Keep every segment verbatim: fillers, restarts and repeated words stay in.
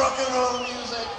rock and roll music.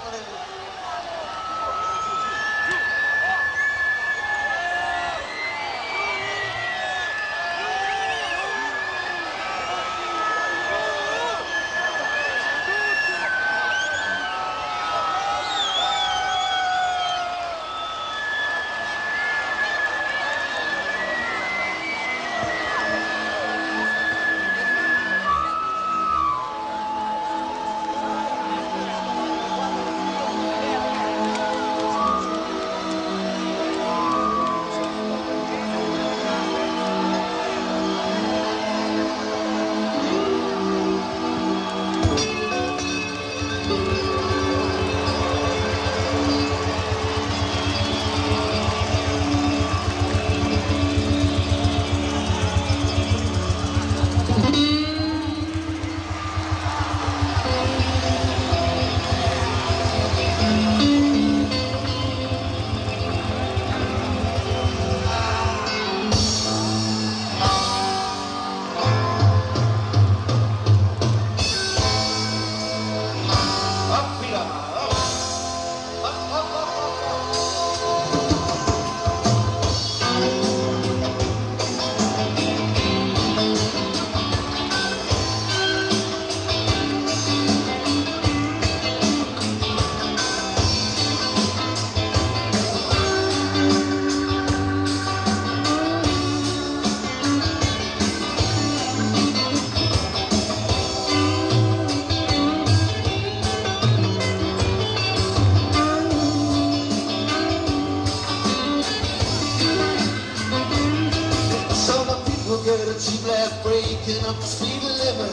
Cheap laugh breaking up the speed limit,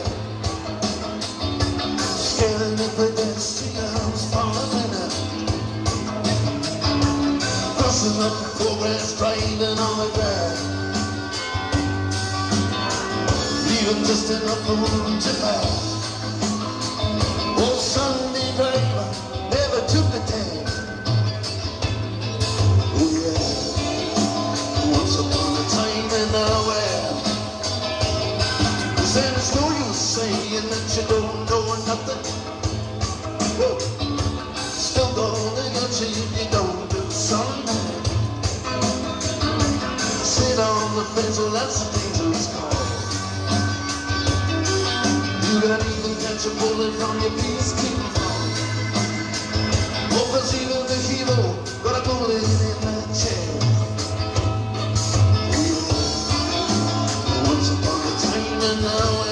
scaring the pedestrians, falling in, crossing up the progress, driving on the ground, leaving just enough room to pass. Old Sunday driver never took the time. Oh yeah, once upon a time in nowhere. And it's no use saying that you don't know nothing. Woo. Still gonna get you if you don't do something. Sit on the fence, well that's a dangerous call. You can even catch a bullet from your peacekeeping phone. Oh, cause even the hero got a bullet in that chair. Once upon a time and nowhere.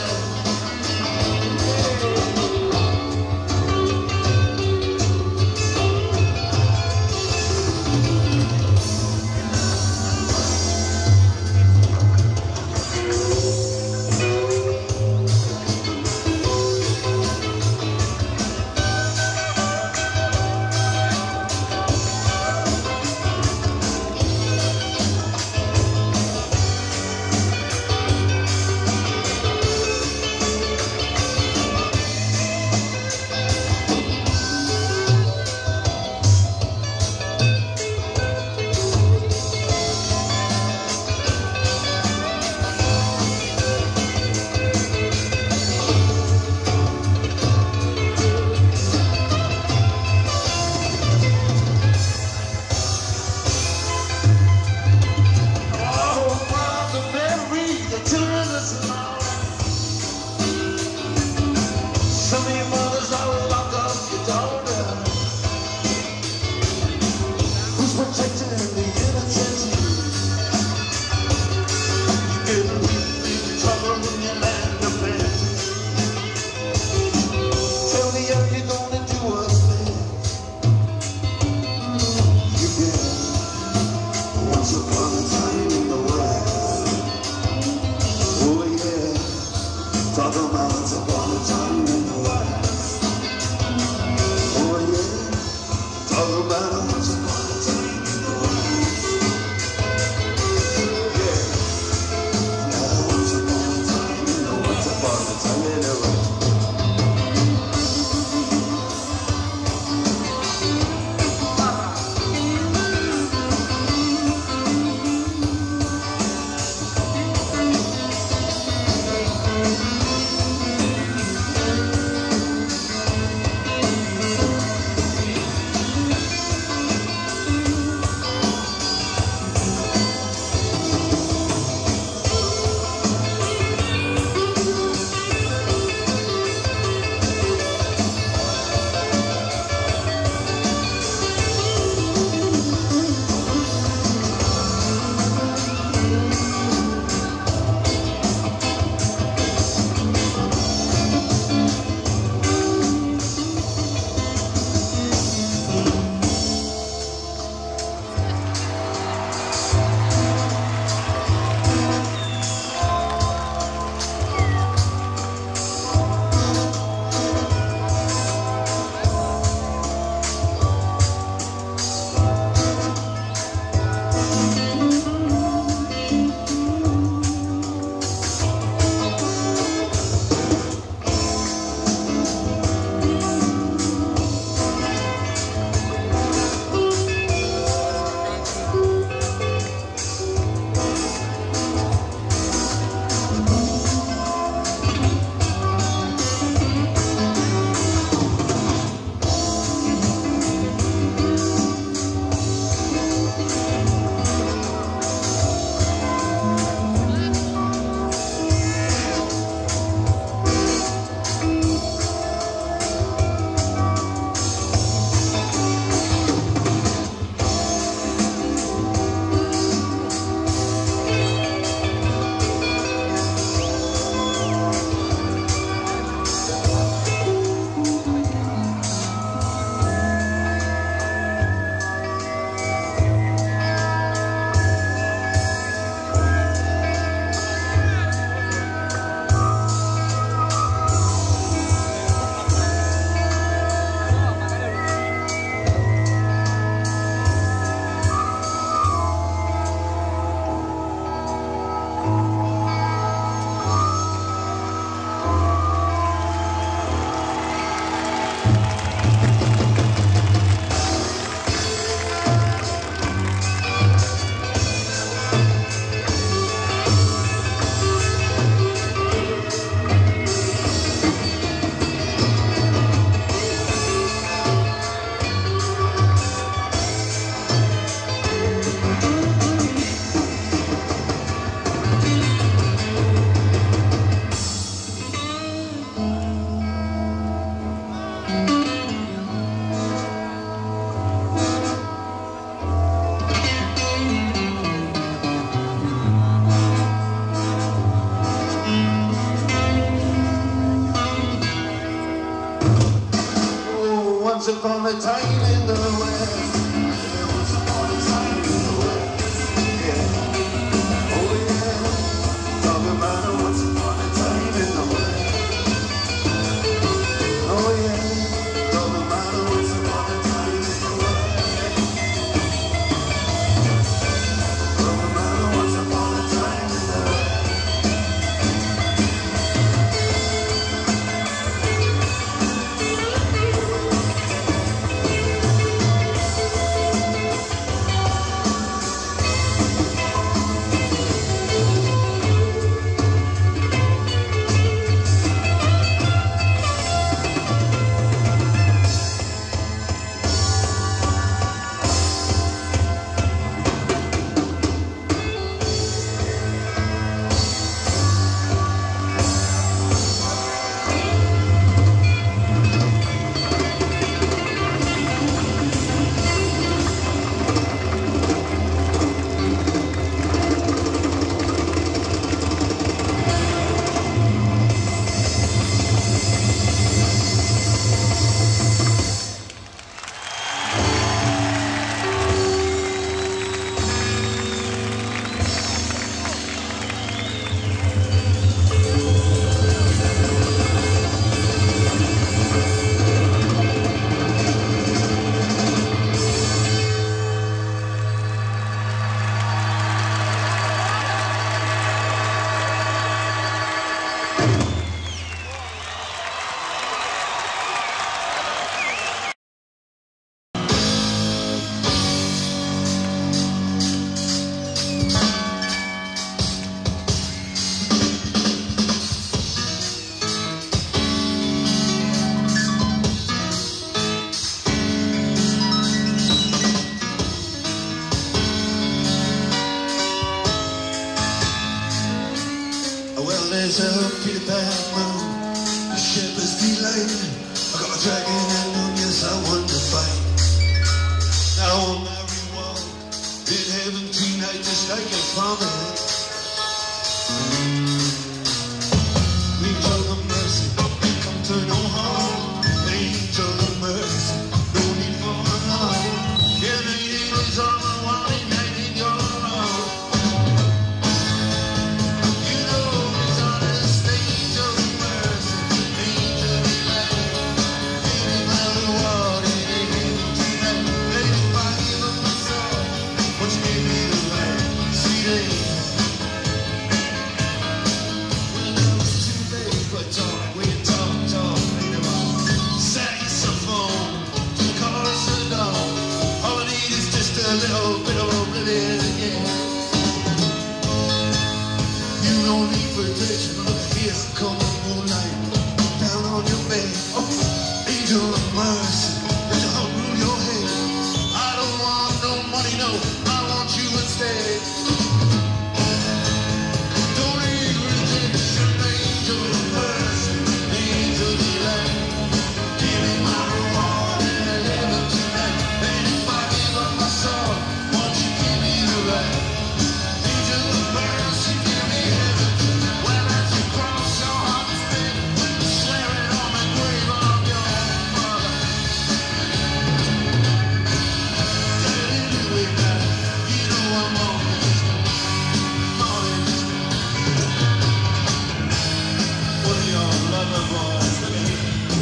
It's a pretty bad mood. The shepherd's delight. I got a dragon and moon, yes, I want to fight. Now on my reward, in heaven tonight, just like a promise. Angel of mercy, come to no harm. Angel of mercy, no need for alarm. Yeah, the angels on the one night in your arms. You know it's honest, angel of mercy, angel of light. Give me my reward in heaven tonight. Let it find you up my soul. Won't you give me the right, sweet angel? A little bit of oblivion again. You don't need protection. Look here, come on moonlight, down on your bed. Oh, angel of mercy, let your heart rule your head. I don't want no money, no, I want you instead. Don't need rejection, angel of mercy, angel of light. Give me my reward in heaven tonight. And if I give up my soul, won't you give me the right? Angel of mercy, give me heaven. Well, as you cross your heart's bed, swear it on the grave of your own mother. Tell you do it now. You know I'm more than this, more than this. One of your lover boys, look at me.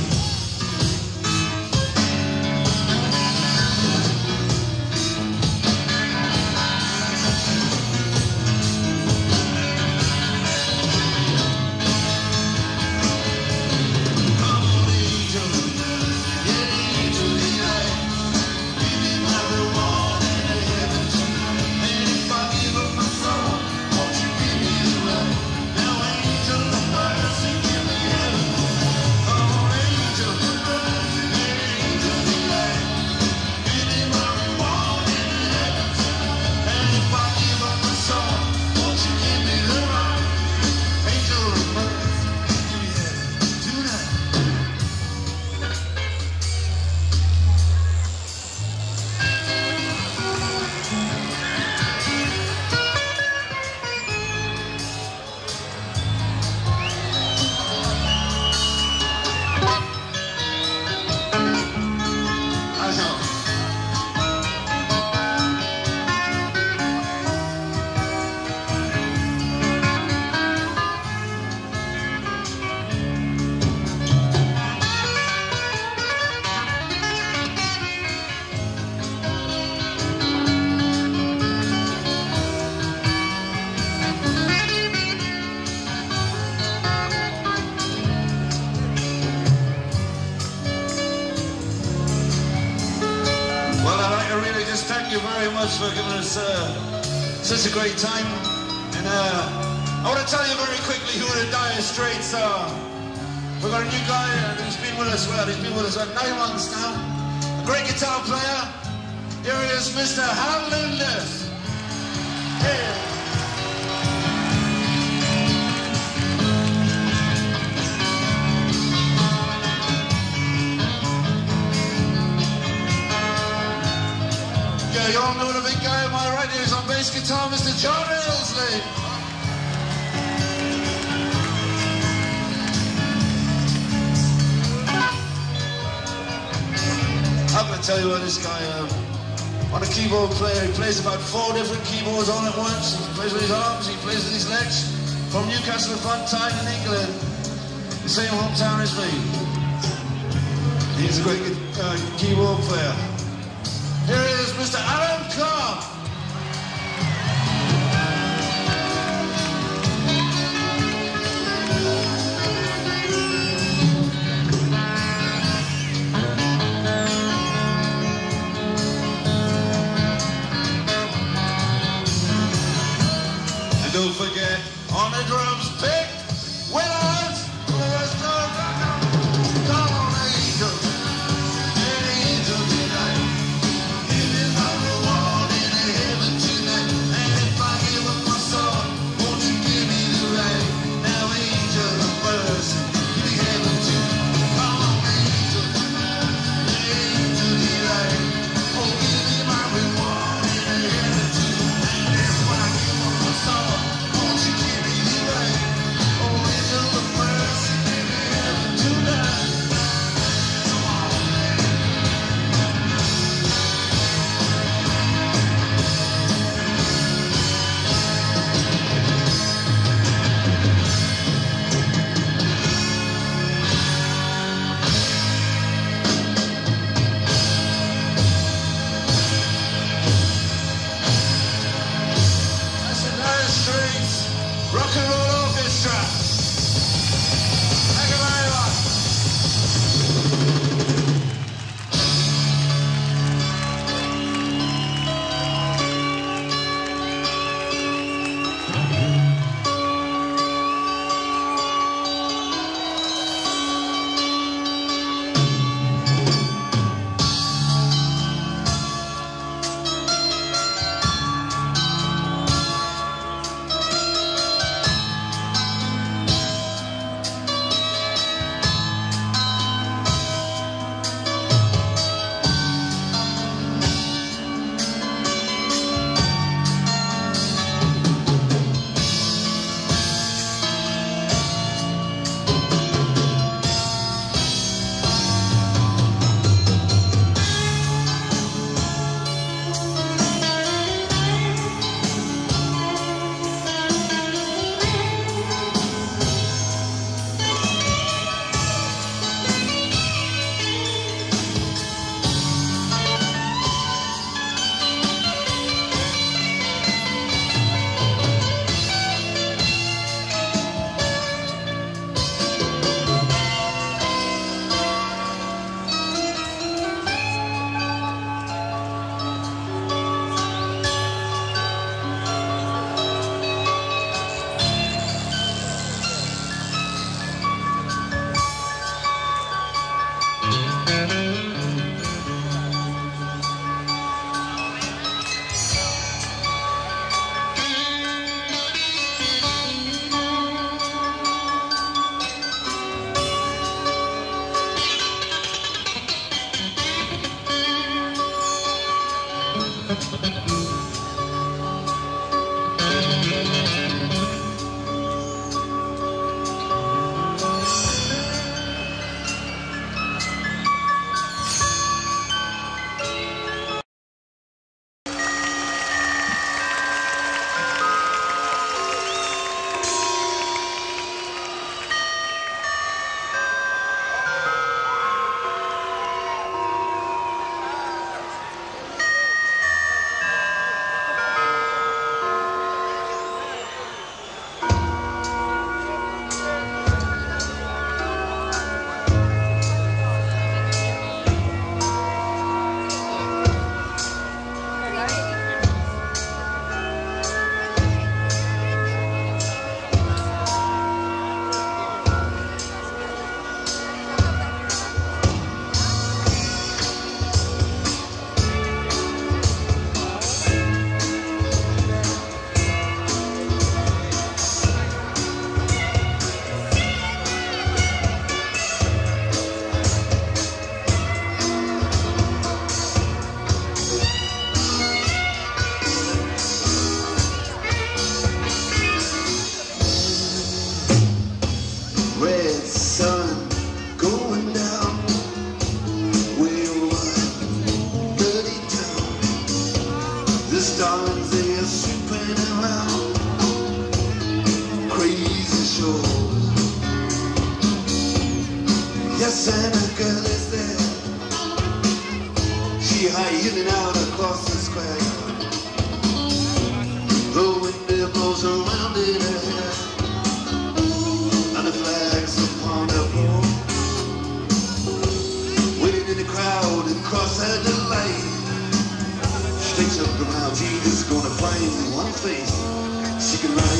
Well, I'd like to really just thank you very much for giving us uh, such a great time. And uh, I want to tell you very quickly who the Dire Straits are. We've got a new guy uh, who's been with us, well, he's been with us for nine months now. A great guitar player. Here he is, Mister Hal Linders. Here. You all know the big guy on my right here is on bass guitar, Mister John Ailsley. I'm going to tell you what this guy, um, on a keyboard player, he plays about four different keyboards all at once. He plays with his arms, he plays with his legs. From Newcastle upon Tyne in England, the same hometown as me. He's a great uh, keyboard player. Here is Mister Alan Carr. And don't forget, on the drums, pick Willard. The rest of the come on, angel. Angel tonight. Give me my reward in heaven tonight. And if I give up my soul, won't you give me the right? Now, angel.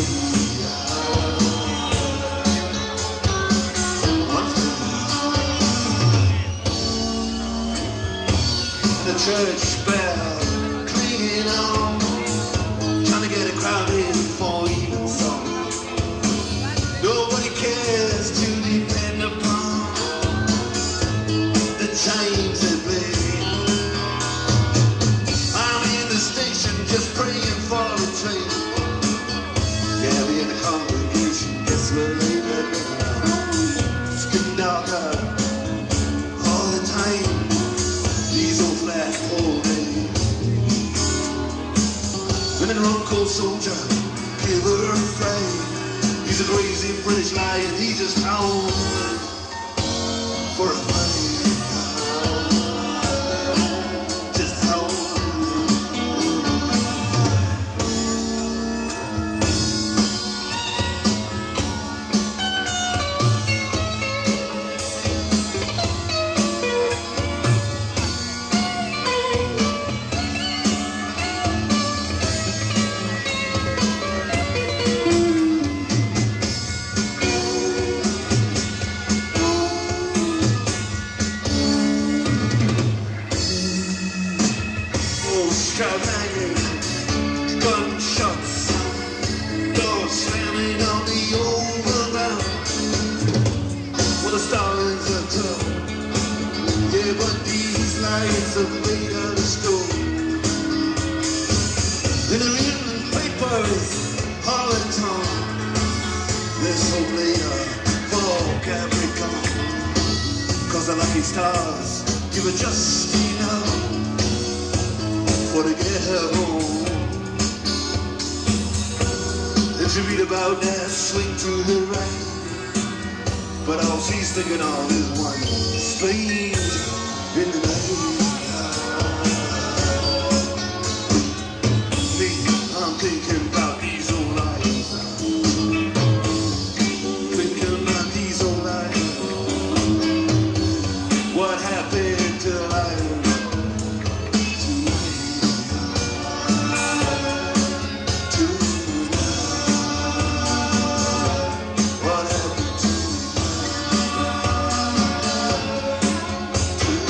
The church bell clinging on, trying to get a crowd in for even song. Nobody cares to depend upon the chimes that play. I'm in the station just praying for a train. Yeah, me in the congregation gets a little late at midnight. It's getting darker all the time. These old flat old days. When an old cold soldier give her a fight, he's a crazy British lion, he just howled for a fight. Just howled. Gunshots, doors slamming on the overground. Well, the stars are tough, yeah, but these lights are made out of stone. In the evening papers, all the time, there's hope later for Capricorn. Cause the lucky stars give it just enough for to get her home. And she read about that swing to the right, but all she's thinking of is one strange in the night. Me, I'm thinking about these old lives, thinking about these old lives. What happened to life? What happened to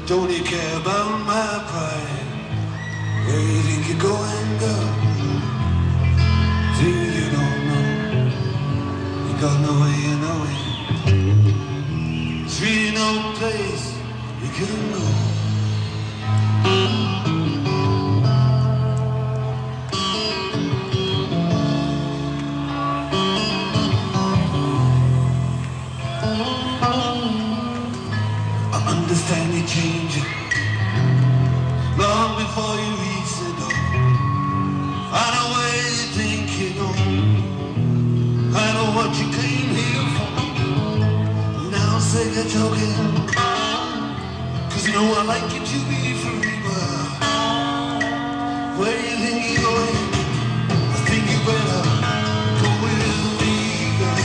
Don't you care about my pride? Where you think you're going, girl? See, you don't know. You got no way, you know it. There's really no place you can go. Understand you change it long before you reach the door. I know where you think you know. I know what you came here for. Now say you're joking, cause you know I like you to be free, but where you think you're going, I think you better go with me, girl.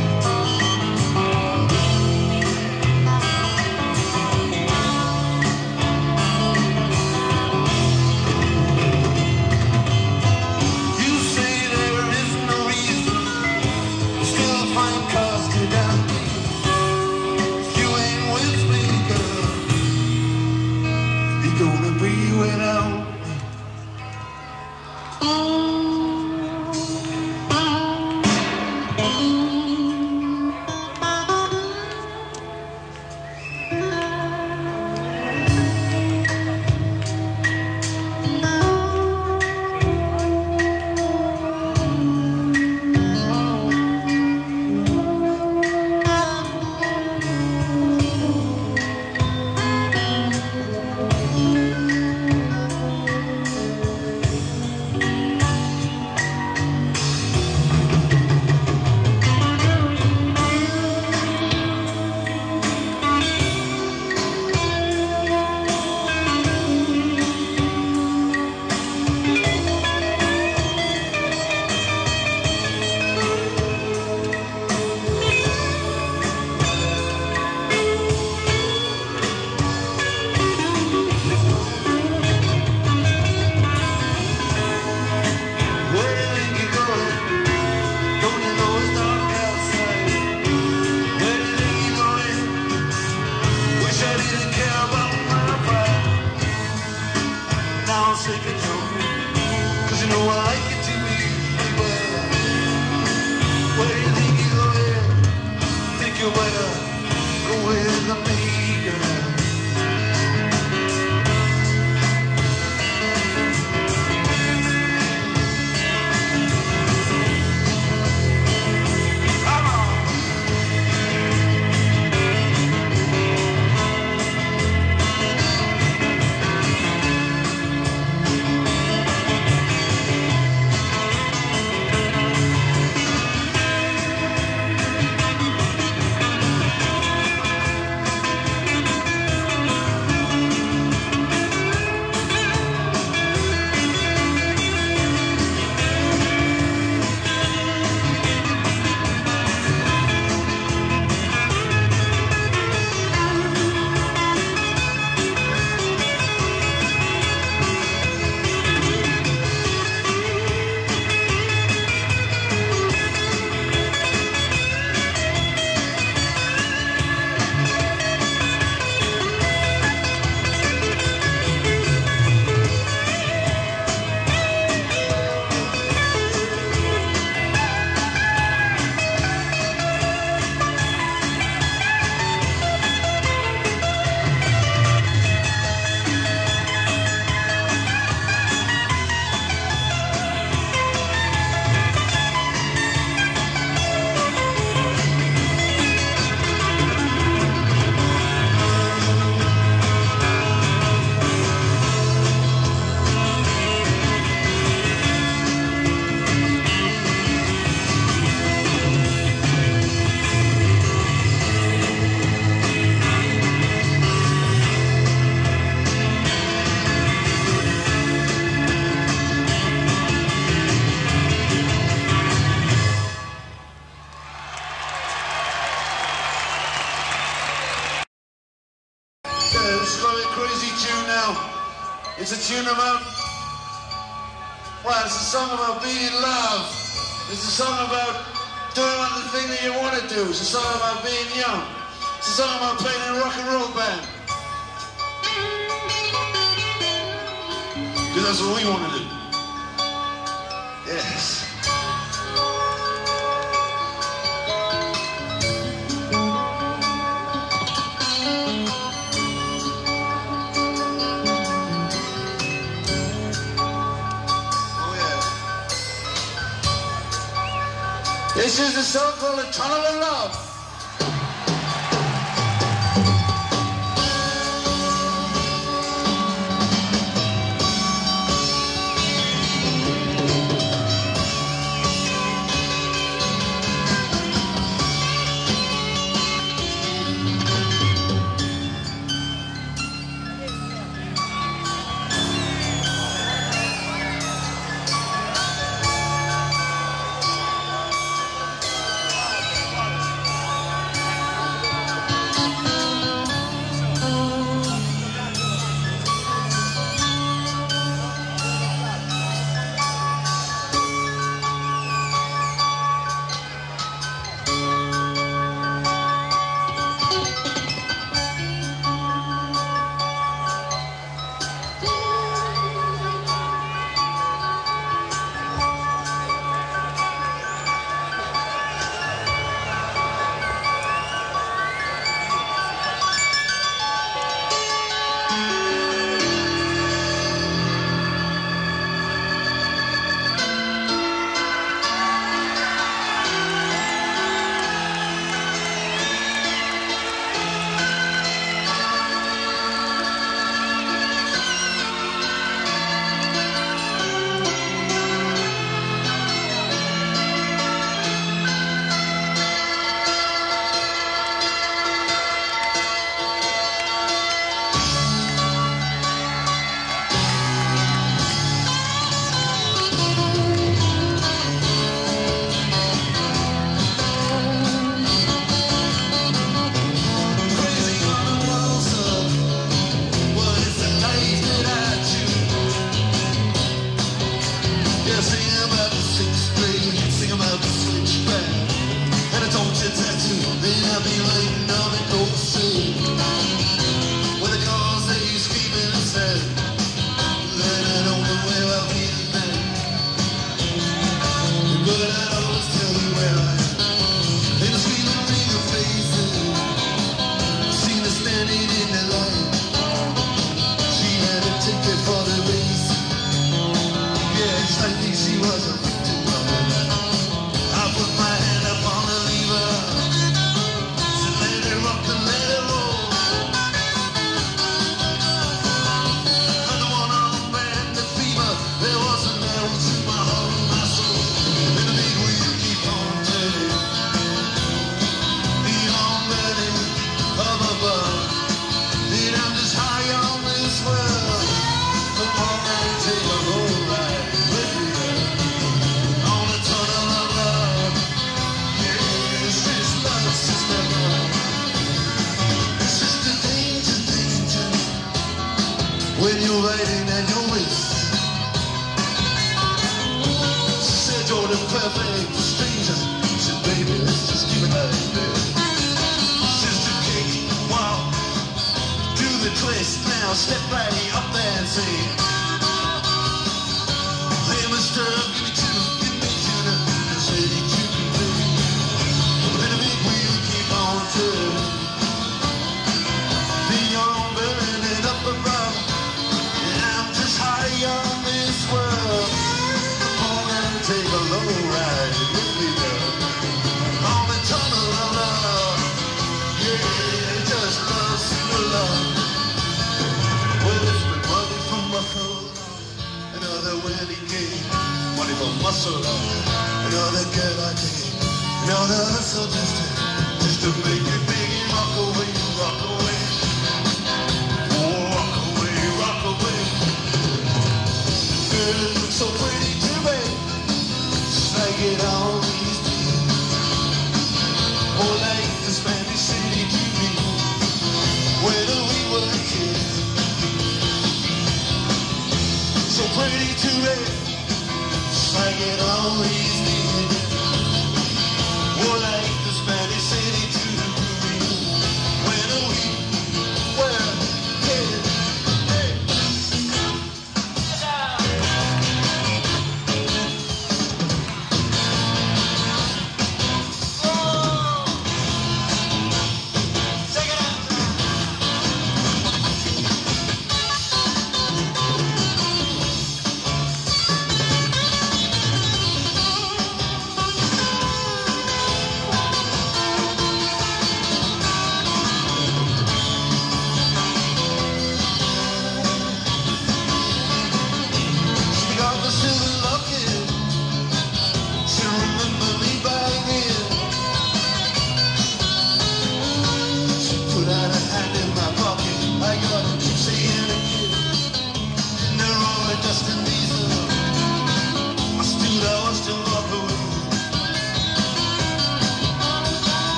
It's a tune about, well, it's a song about being in love. It's a song about doing the thing that you want to do. It's a song about being young. It's a song about playing in a rock and roll band. Because that's what we want to do. Yes. This is a song called A Tunnel of Love. When you're waiting and you're missed, she said you're the perfect stranger. She said, baby, let's just keep it like this. Sister kick, walk, do the twist. Now step right up there and say, hey, mister, give me two, give me two, just ready to be free. Let the big wheel keep on turning. Then you're on burning up above. On this world, come on and take a low ride with me, girl. On the tunnel of love, yeah, just love, super love. Well, it's been money from muscle, another wedding cake. Money from muscle, another girl I take, another hustle just to, just to make it big and rock away, rock away. Oh, rock away, rock away. Girl, it looks so pretty to me, just like it always did. More like the Spanish City to me, when we were kids. So pretty to me, just like it always did. More like the Spanish City to me, when we were kids. Hey.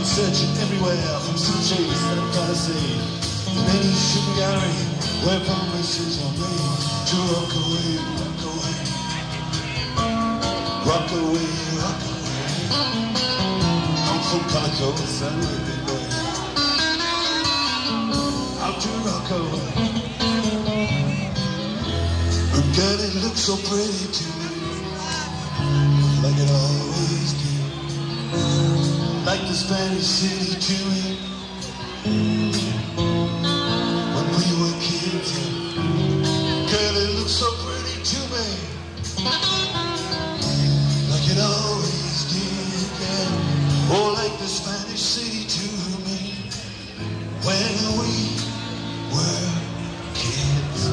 been searching everywhere for some chase that I'm gonna see. In any shooting gallery where promises are made to rock away, rock away, rock away, rock away. I'm from Calico, and living way out to rock away. Girl, it looks so pretty to me, like it always did, like the Spanish city to me, when we were kids. Girl, it looks so pretty to me, like it always did, yeah. Oh, like the Spanish city to me, when we were kids.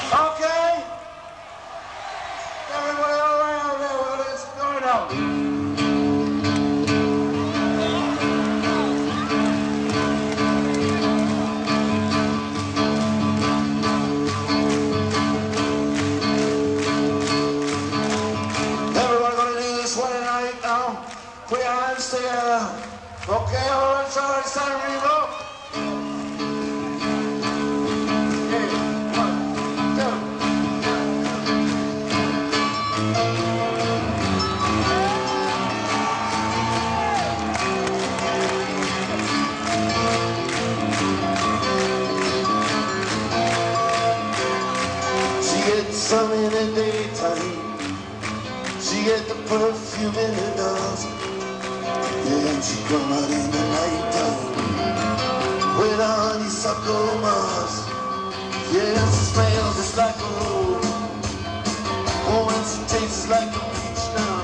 Okay? Everybody all around there, what is going on? Put your hands together. Okay, all right, all right, it's time to go. Okay, one, two. She gets some in the daytime. She get the perfume in the dusk. And she come out in the night time with a honeysuckle mask. Yes, she smells just like a rose. Oh, and she tastes like a peach now.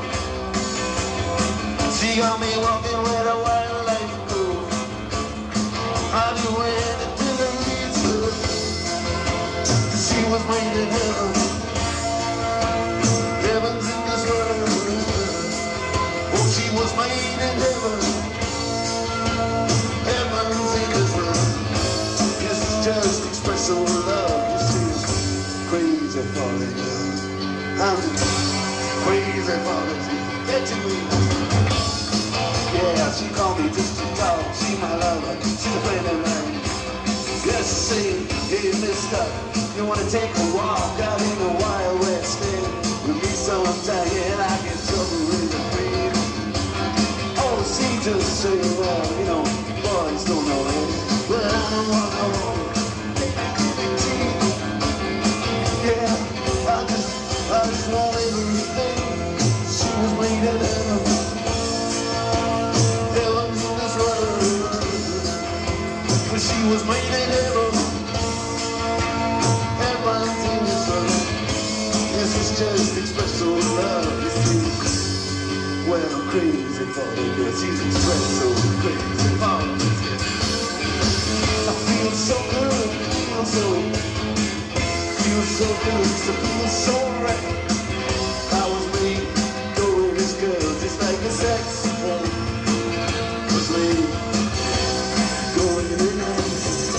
She got me walking where the wildlife goes. I knew when it didn't lead her. She was made in heaven. Heaven's in this world. Oh, she was made in heaven. Heaven's in this world. This is just expressive love. This is crazy for the love. I'm crazy for the getting me. Yeah, she called me just to talk. She my lover. She's a friend of mine. Yes, she said, hey mister, you wanna take a walk out in the Wild West end with me sometime? Yeah, I get trouble with the pain. Oh, she just say, well, you know, boys don't know it, but I don't want no more. Yeah, I just, I just want everything. She was made in heaven. Heaven's in this world. But she was made in heaven. Heaven's in this world. This is just expressive love. This is, well, I'm crazy for the girl. She's expressive, crazy for the girl. I feel so good, feel so, feel so good, so feel so right. I was made to go with this girl, just like a saxophone. Was made going in the night.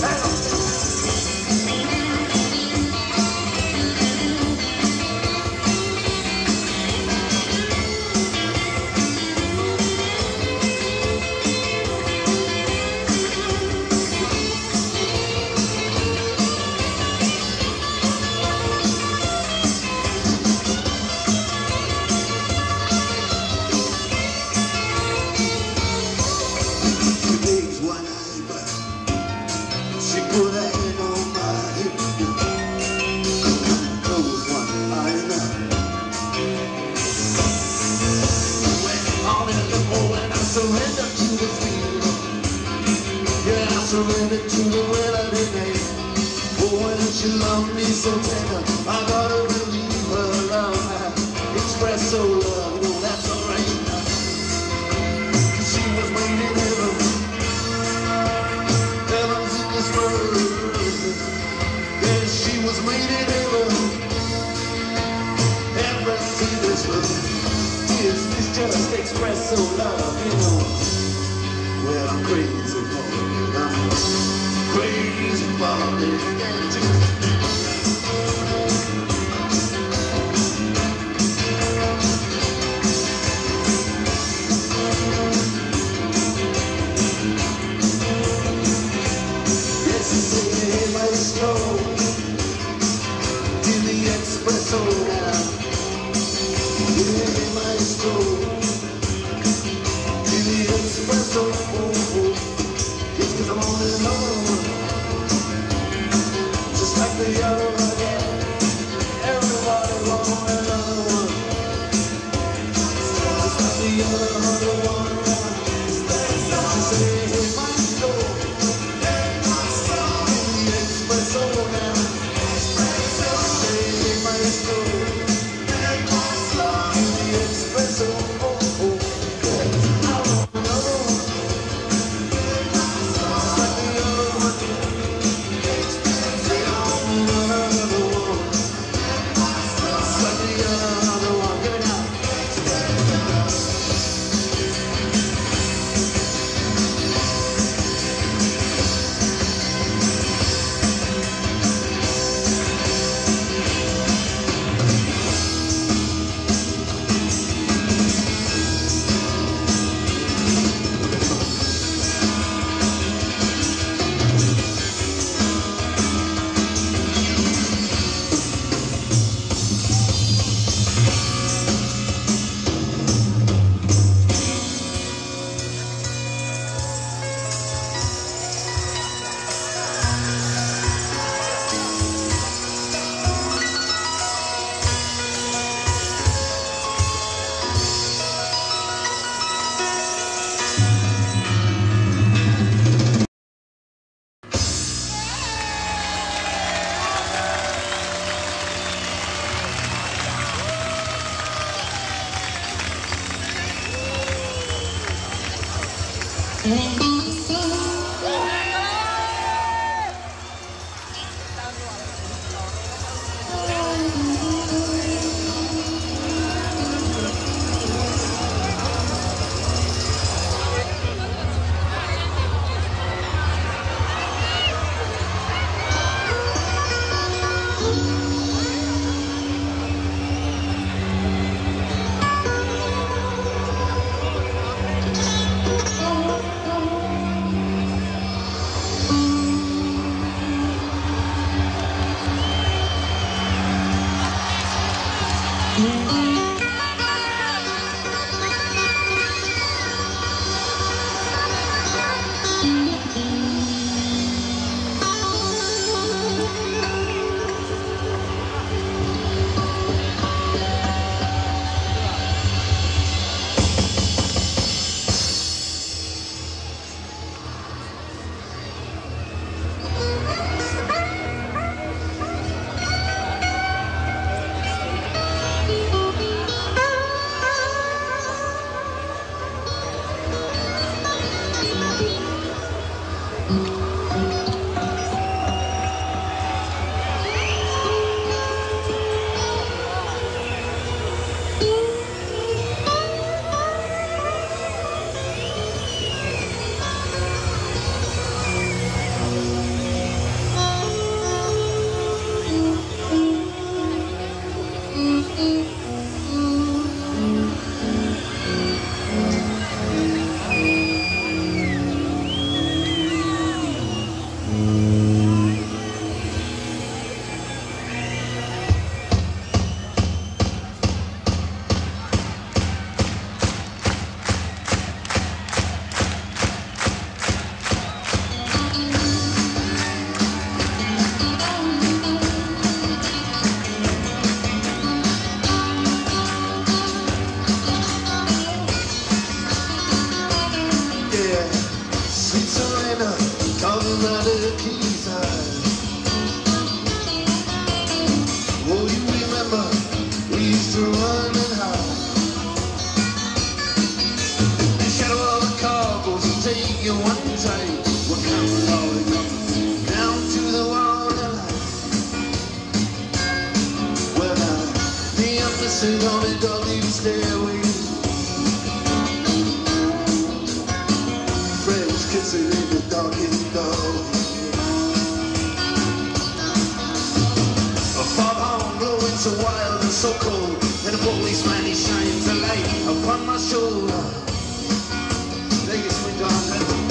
Surrender to the melody name. Oh, when she loved me so tender, I gotta believe her love. Express so love, you know that's alright. She was made in heaven. Heaven's in this world. Yeah, she was made in heaven. Heaven's in this world. Yes, it's just express so love, you know. Well, I'm crazy for it. I'm crazy for it. Yes, you say, hey, maestro, give me espresso now. Hey, maestro, give me espresso. I'm on and on, just like Sit on a doggy stairway, friends kissing in the darkest dark. A foghorn blowing so wild and so cold, and a policeman he shines a light upon my shoulder. Take it, sweet darling.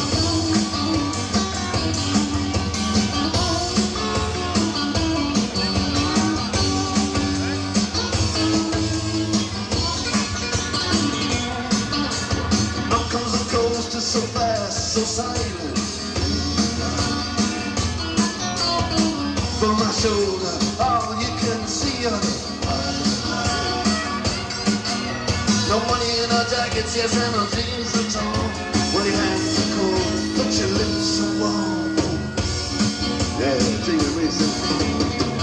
So fast, so silent, from my shoulder, all you can see are the no money in our jackets, yes, and our jeans are torn. When your hands are cold, but your lips are warm. Yeah, take it easy.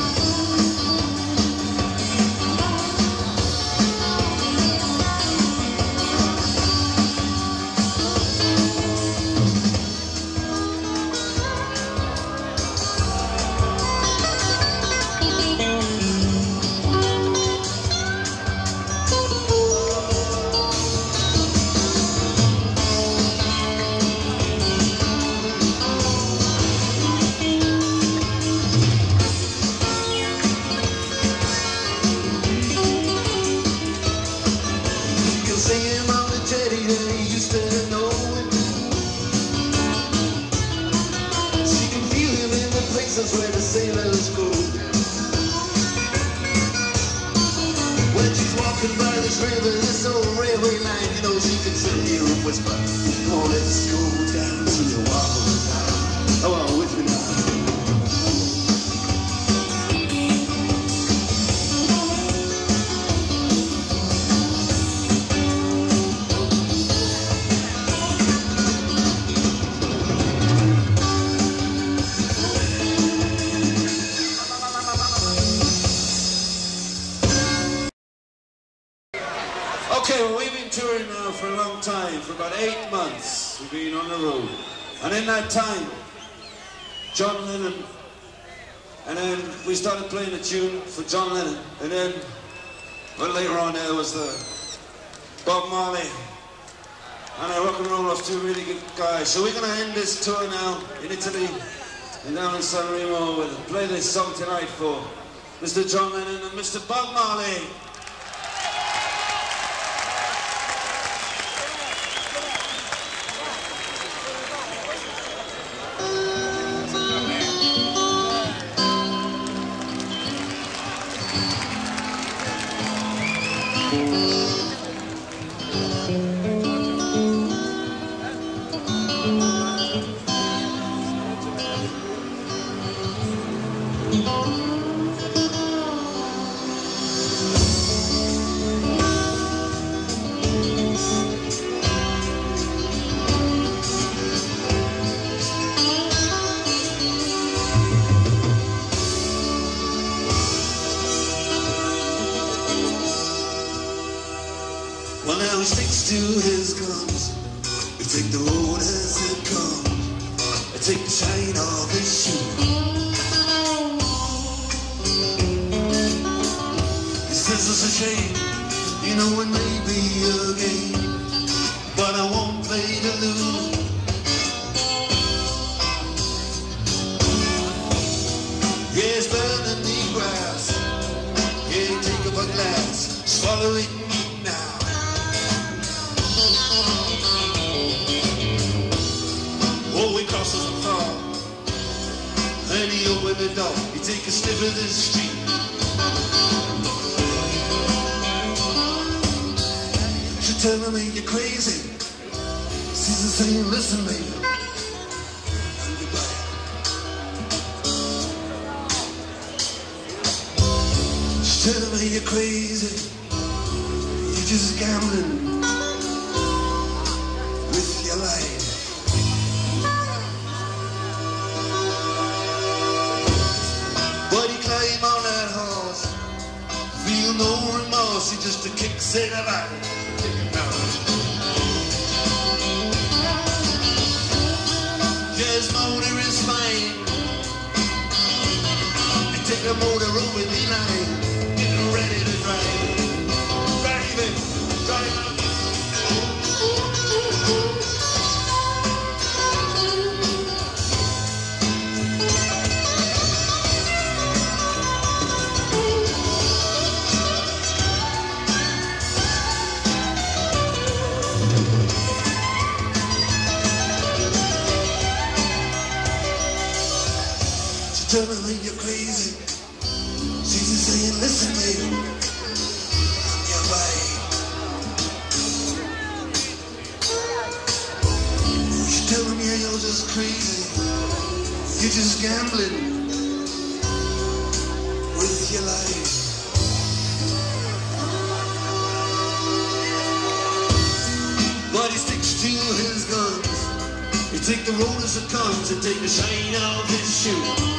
Where the sailors go. When she's walking by this river, this old railway line, you know she can sit here and whisper, come on, let's go down to the water now. Come on, with me now. Okay, well, we been touring now for a long time, for about eight months we've been on the road. And in that time, John Lennon, and then we started playing a tune for John Lennon, and then, well, later on there was the Bob Marley, and I rock and roll off two really good guys. So we're going to end this tour now in Italy, and down in San Remo. We'll play this song tonight for Mister John Lennon and Mister Bob Marley. Well, now he sticks to his guns. We take the road as it comes. I take the shine off his shoe. He says it's a shame, you know it may be a game, but I won't play to lose. Yeah, it's burning the grass. Yeah, take up a glass, swallow it now. Oh, he crosses the floor, and he opened the door. He take a sniff of the street. She telling me you're crazy. She's saying, listen, baby, I'm your buddy. She's telling me you're crazy. You're just gambling with your life. But he climb on that horse, feel no remorse, he just a kick say the light. His motor is fine, and take the motor over the line, get ready to drive. Drive it, drive it. Telling me you're crazy. She's just saying, listen, baby, I'm your wife. She's telling me you're just crazy. You're just gambling with your life. But he sticks to his guns. He take the road as it comes and take the shine off his shoe.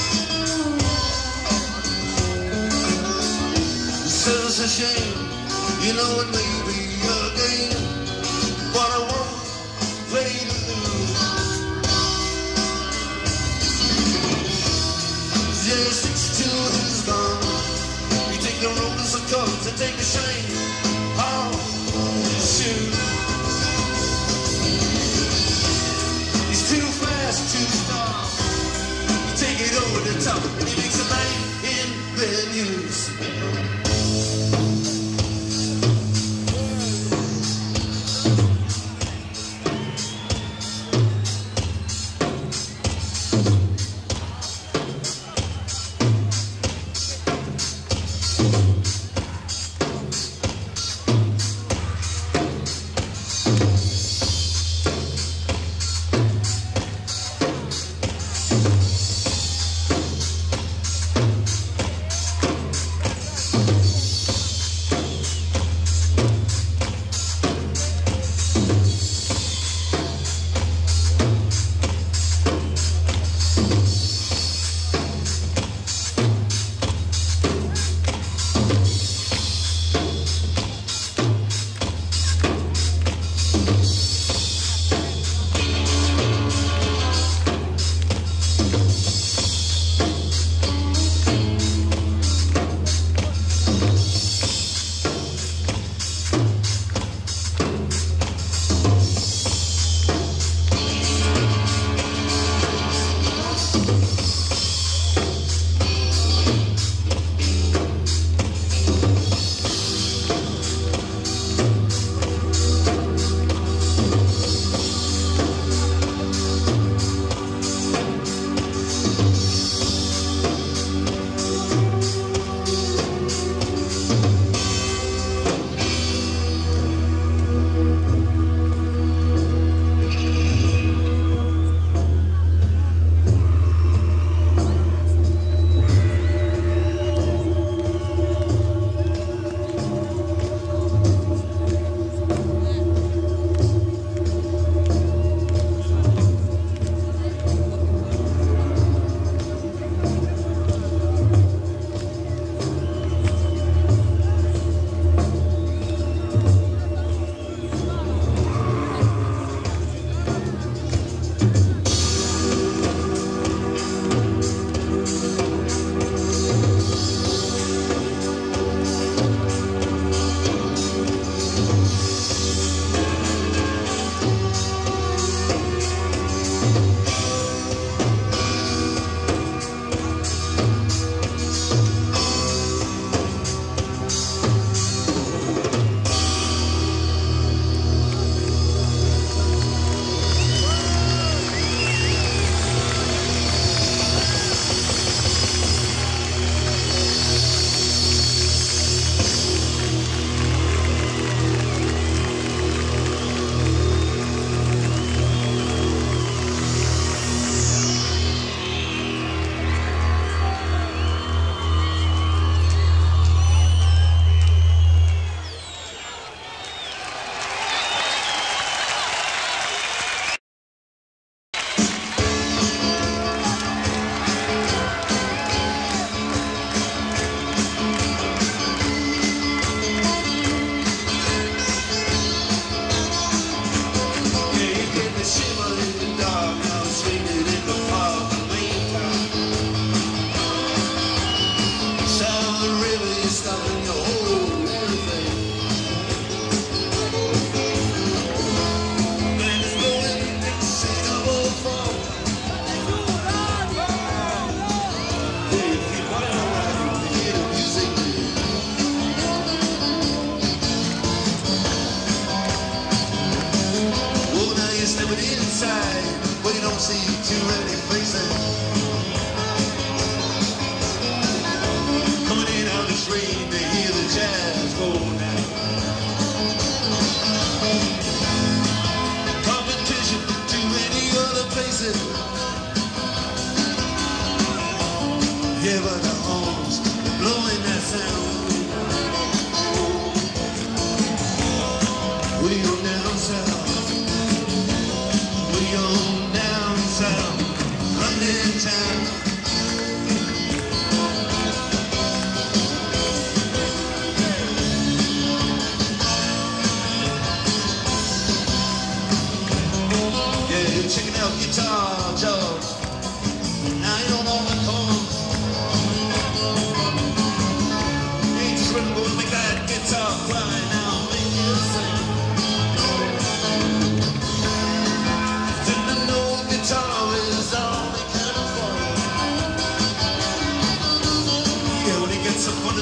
Says it's a shame, you know it may be a game, but I won't play to lose. Yeah, he sticks to his gun. You take the road as it comes and take the shame off his shoes. He's too fast to stop. You take it over the top and he makes a night in the news.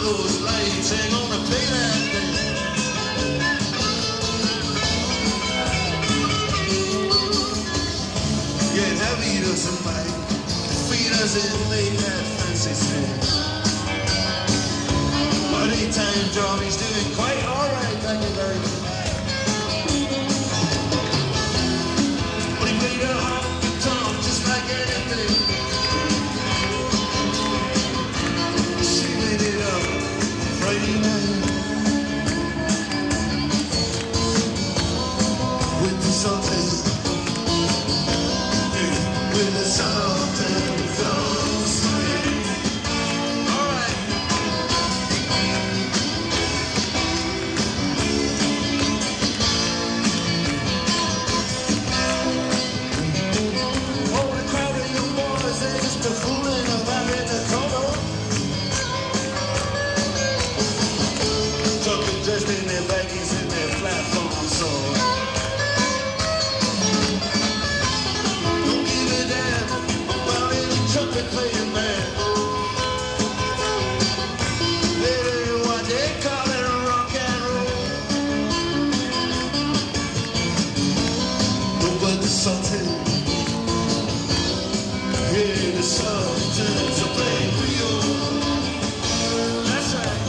those lights ain't gonna pay that thing. Yeah, now he doesn't fight. He doesn't make that fancy thing. But daytime job he's doing quite alright, thank you very much. But he played a honky tonk just like anything. She lit it up Friday night with the Sultan, with the Sultan. Dressed in their baggies and their platform soul. Don't give a damn about any trumpet playing man. They do what they call it rock and roll. No, but the Sultan, yeah, the Sultan's a playing Creole. That's right.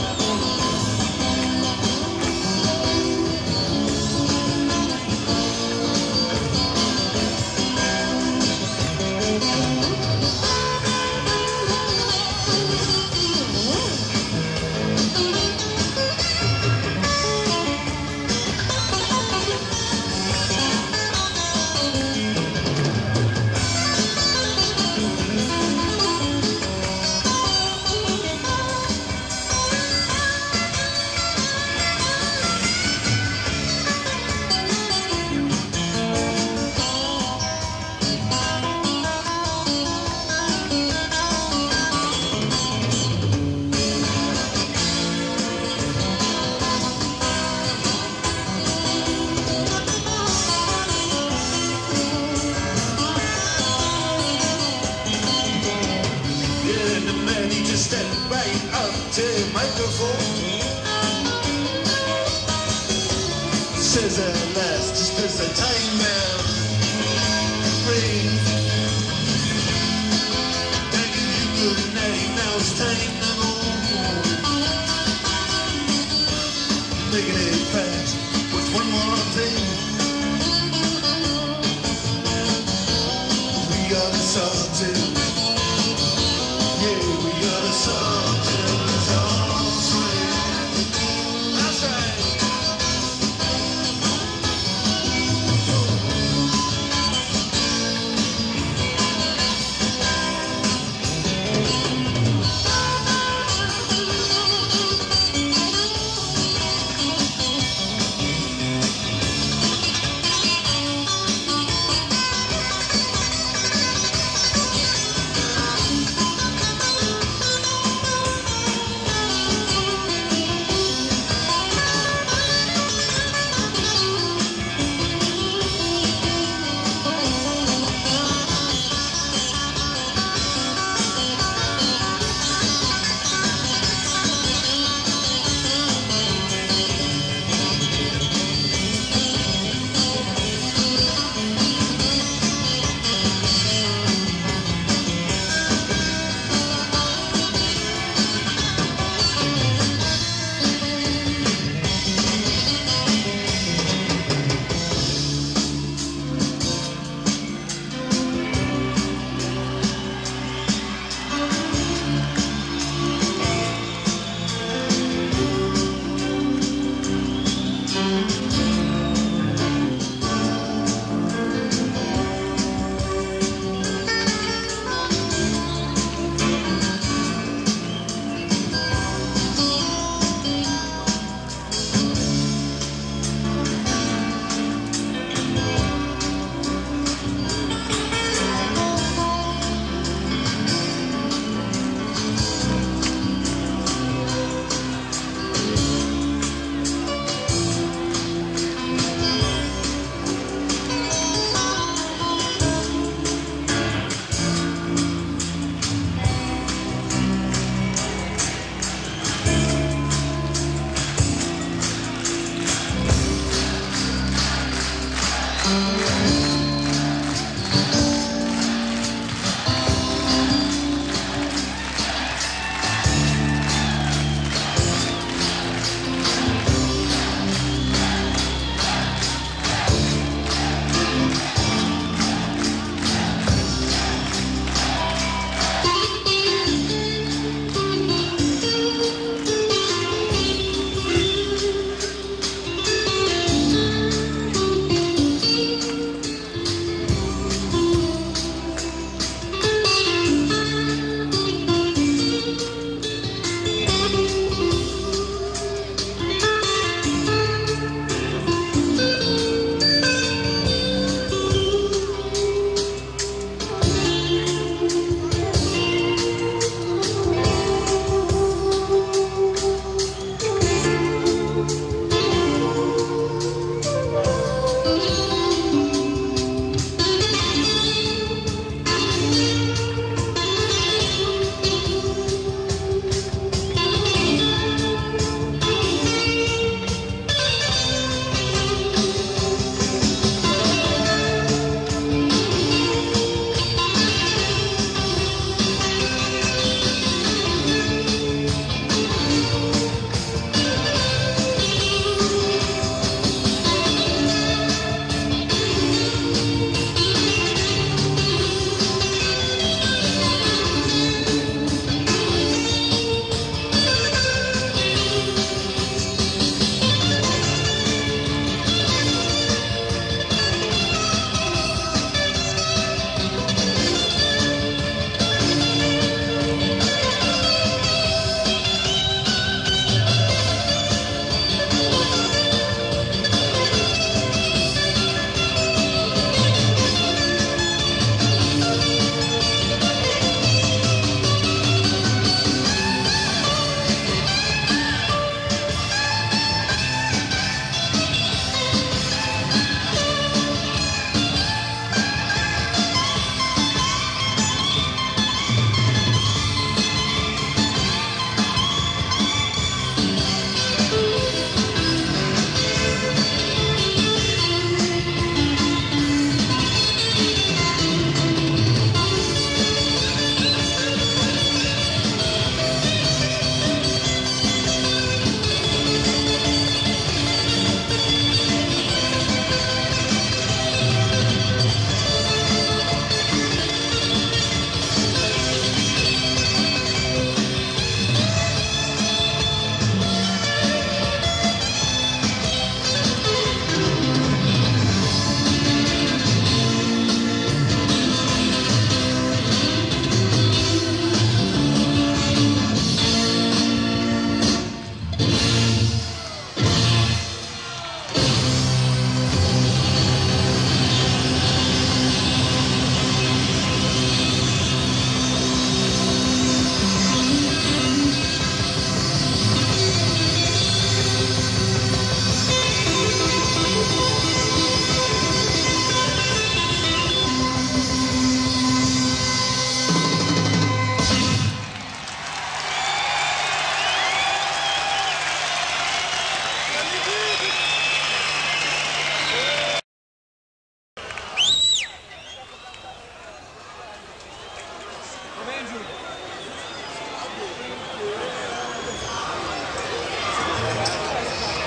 Step right up to the microphone. Says at last, just as the time bell rings, thank you, good night, now it's time to go home. Making it fast with one more thing. We got a Sultan. Yeah, we got a Sultan's on swing. That's right.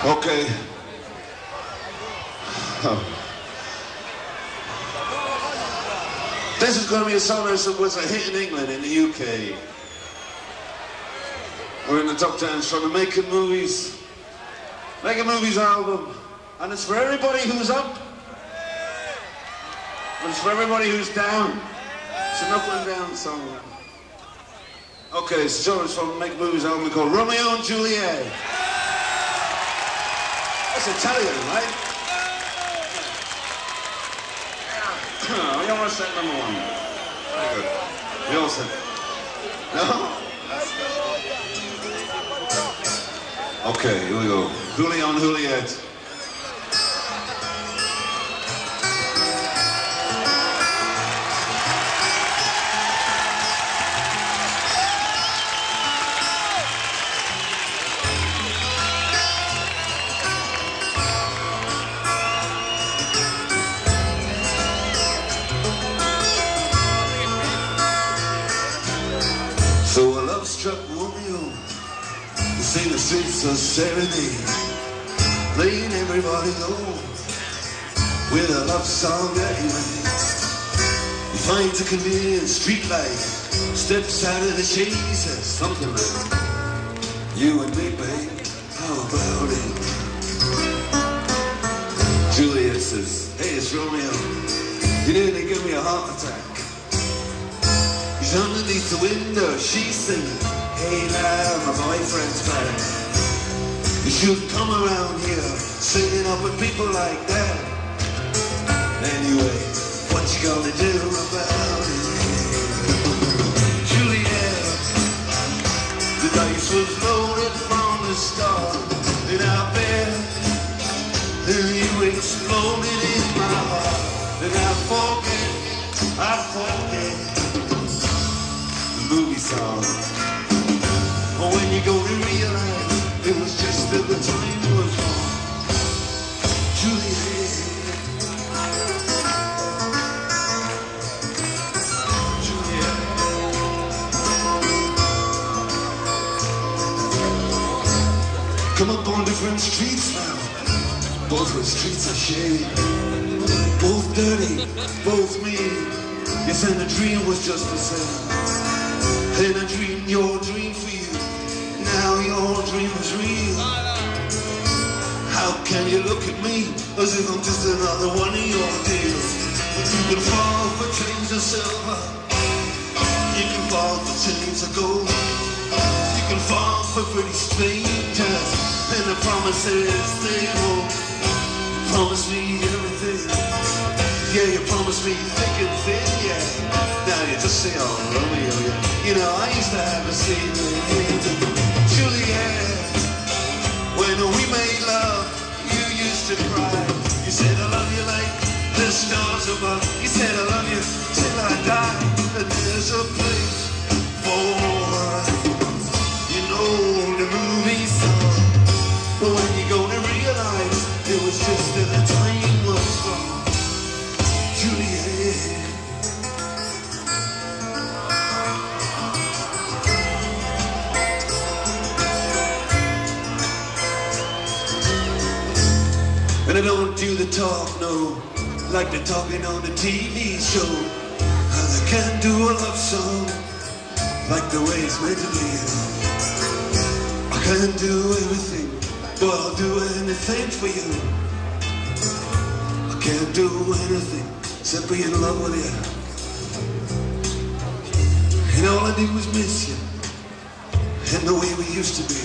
Okay. Oh. This is going to be a song that was a hit in England, in the U K. We're in the top tens from the Making Movies. Making Movies album. And it's for everybody who's up. But it's for everybody who's down. It's an up and down song now. Okay, so it's from the Making Movies album called Romeo and Juliet. That's Italian, right? We almost said number one. Very good. We all said. No? Okay, here we go. Julio and Juliet. So a love-struck Romeo is in the streets of serenade, playing everybody low with a love song that he made. He finds a convenient street light, steps out of the shade, he says something like, "You and me, babe, how about it?" Juliet says, "Hey, it's Romeo. You nearly give me a heart attack." He's underneath the window, she's singing, "Hey now, my boyfriend's back. You shouldn't come around here singing up with people like that. Anyway, what you gonna do about it?" Juliet, the dice was loaded from the start, and I bet and you exploded in my heart. And I forget, I forget movie song. But when you go to realize it was just that the time was wrong. Juliet, Juliet. Come up on different streets now. Both were streets of shade, both dirty, both mean. Yes, and the dream was just the same. And I dreamed your dream for you. Now your dream is real. How can you look at me as if I'm just another one of your deals? You can fall for chains of silver. You can fall for chains of gold. You can fall for pretty strangers. And the promises they hold. You promise me everything. Yeah, you promised me thick and thin, yeah. Now you just say, "Oh, Romeo, yeah." You know, I used to have a scene with Juliet. When we made love, you used to cry. You said, "I love you like the stars above." You said, "I love you till I die." And there's a place for us. You know the movie song. But when you're gonna realize it was just that the time was wrong. Juliet. And I don't do the talk, no, like they're talking on the T V show. And I can't do a love song like the way it's meant to be. I can't do everything, but I'll do anything for you. I can't do anything except be in love with you. And all I do is miss you, and the way we used to be.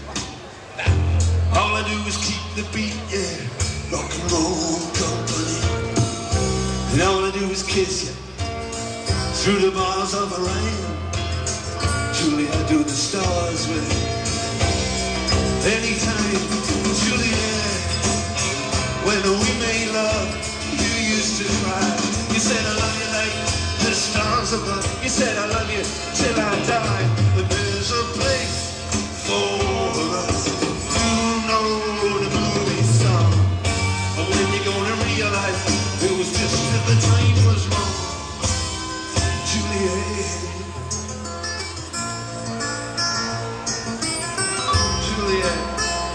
All I do is keep the beat, yeah, rock and roll company. And all I do is kiss you through the bars of a rain. Julie, I do the stars with you. Anytime, Juliet, when we made love, you used to cry. You said, "I love you like the stars above." You said, "I love you till I die." But there's a place for us. You know the movie song. But when you're gonna realize it was just that the time was wrong. Juliet, Juliet.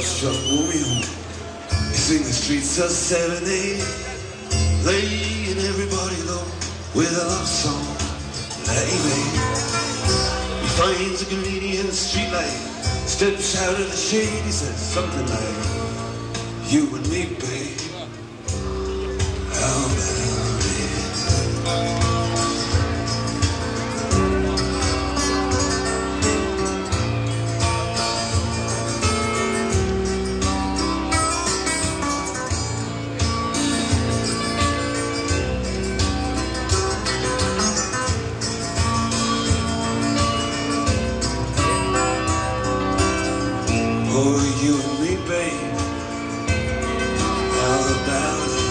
bus truck wore me home. You sing the streets of seventy, laying everybody low with a love song. Lately, he finds a convenient street light, steps out of the shade, he says something like, "You and me, babe, how about it?" Oh, you and me, babe, how about it?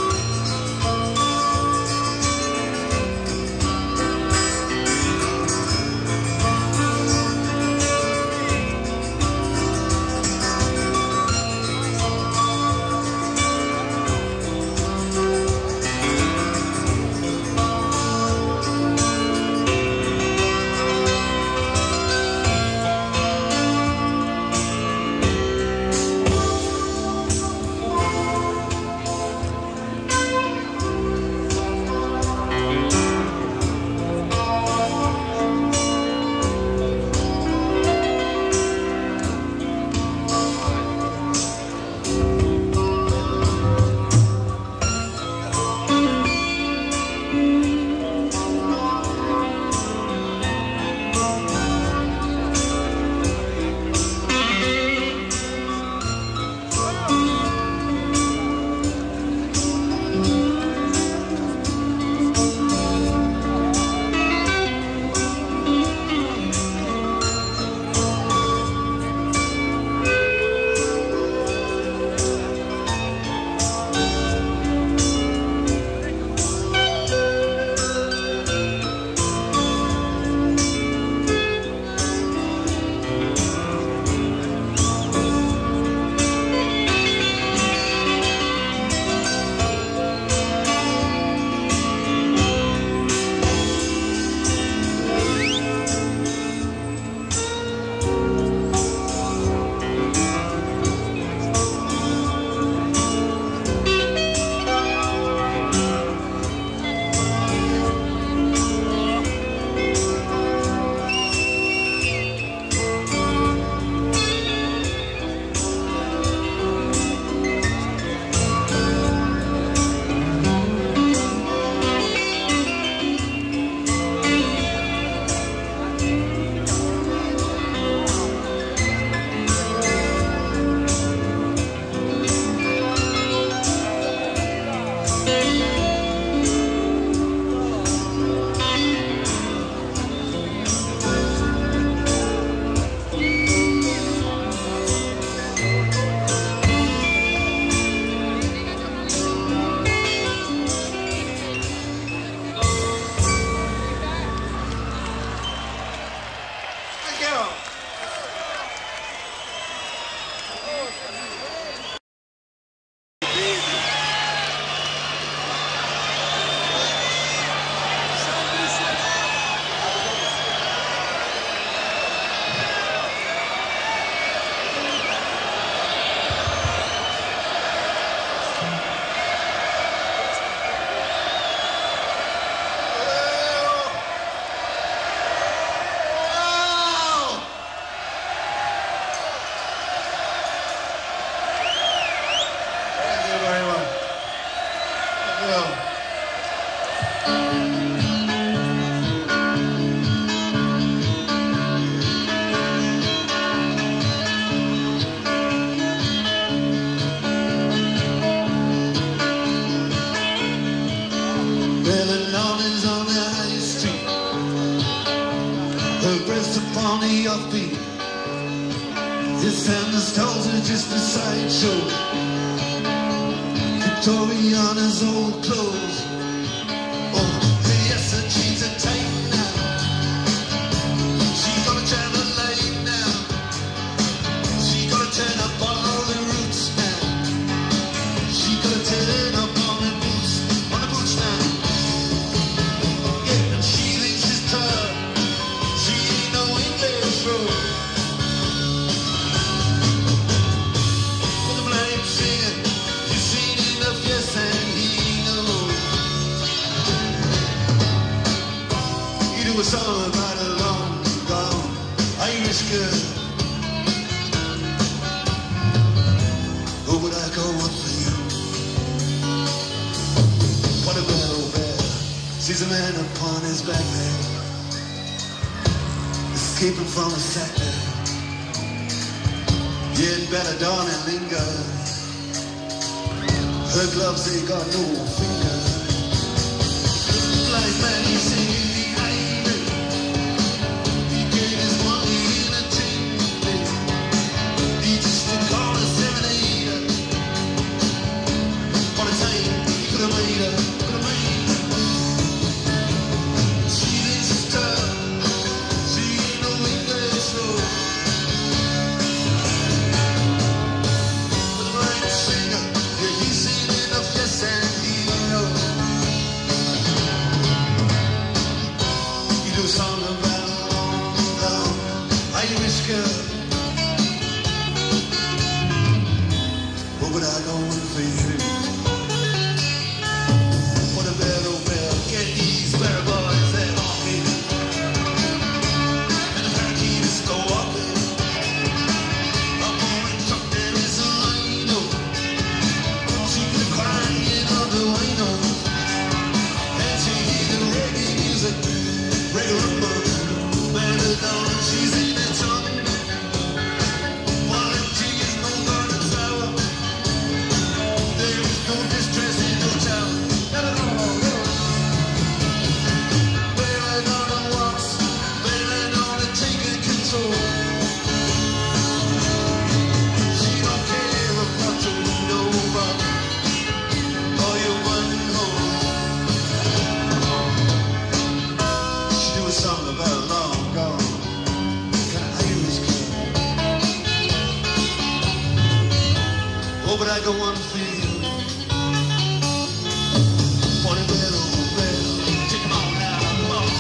upon the offbeat. This and the stars are just a sideshow. Victoriana's old clothes. Oh, yes, her jeans are tight now. She's gonna travel late now. She's gonna turn up on all the roots now. She's gonna turn up on the boots, on the boots now. Yeah, and she thinks she's tough. She ain't no English road. Irish girl. Oh, would I go on for you? What a bad old bear sees a man upon his back there, escaping from a sack there. You'd better darling linger. Her gloves, they got no fingers. Like man, you see behind me. He gave his money in a tin plate. He just didn't call a seven-eighter. For the time, he could have made her, could have made her. She thinks it's tough. She ain't no English road. But the right singer, yeah, he's seen enough, yes, and he knows. A song about a long, long Irish girl. What would I go in for you? What a bad old bell. Get these better boys, they're walking. And the parakeets go walking. Up on the truck there is a rhino. She could crying on the window. And she hear the reggae music. Regular better down, she's in a tongue. While the tea is no garden sour, there is no distress in the town. No, no, no, no. Bailing on the walks, bailing on the taking control. She don't care about your window box or your button hole. A song about a long gone kind of Irish girl. Oh, but I go on for you. For the bell, oh, bell. Take 'em on now, come on.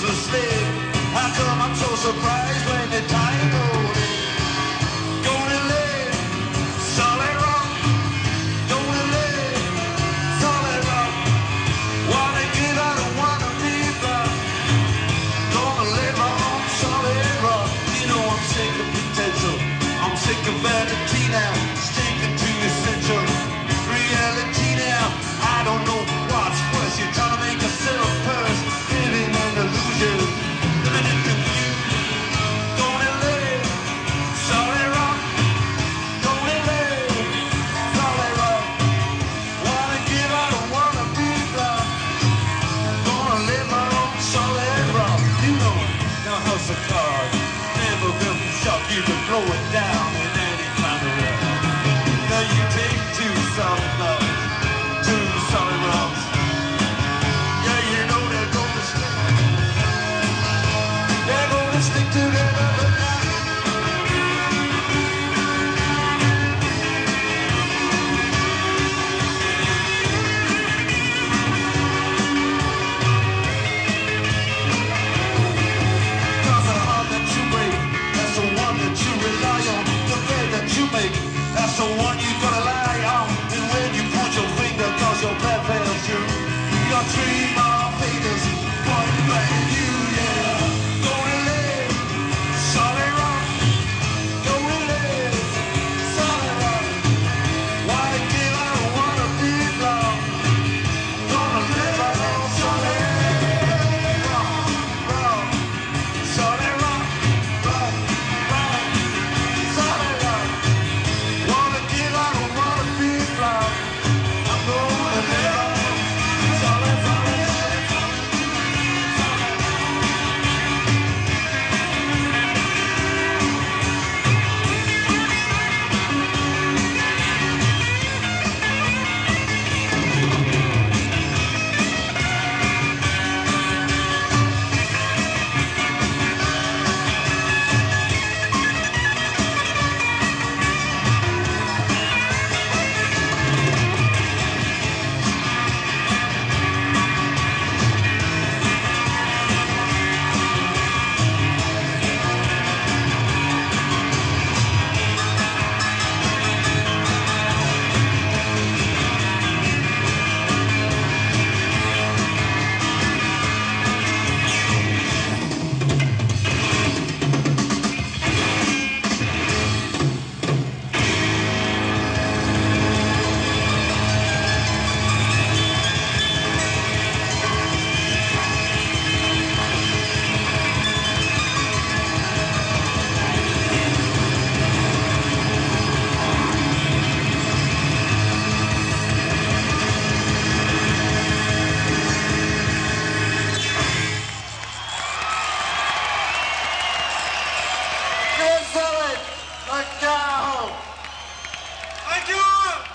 How come I'm so surprised when the time goes? Gonna vanity now, sticking to essential reality now. I don't know what's worse. You're trying to make yourself purse, living an illusion, living in confusion. Don't live, solid rock. Don't live, solid rock. Wanna give, I don't wanna be blocked. Gonna live my own solid rock. You know it. Now house of cards, never been shock. You can throw it down in any kind of way. Now you take two solid blocks, two solid rocks. Yeah, you know they're gonna stick. They're gonna stick together. Cause the heart that you break, that's the one that you rely on. The bed that you make, that's the one you gotta lie on. And when you point your finger, cause your bed fails you, your three more fingers point back at you, yeah. Gonna live, solid rock. Gonna live, solid rock. Wanna give, I don't wanna be blocked. Gonna live my own solid rock, rock. Solid rock, rock, rock. Solid rock. Wanna give, I don't wanna be blocked. I'm gonna live on solid, solid, solid. Good solid, like cow. Thank you.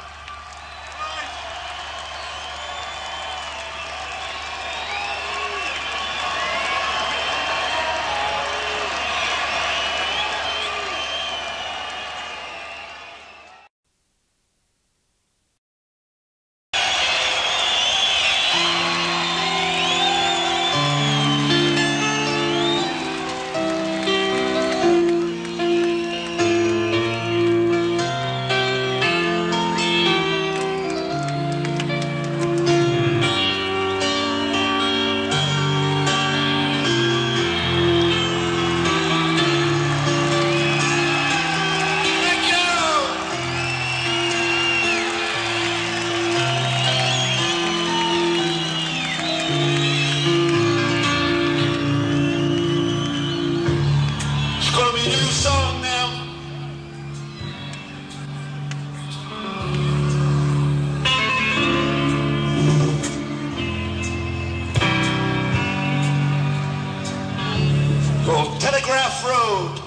It's gonna be a new song now. Called Telegraph Road.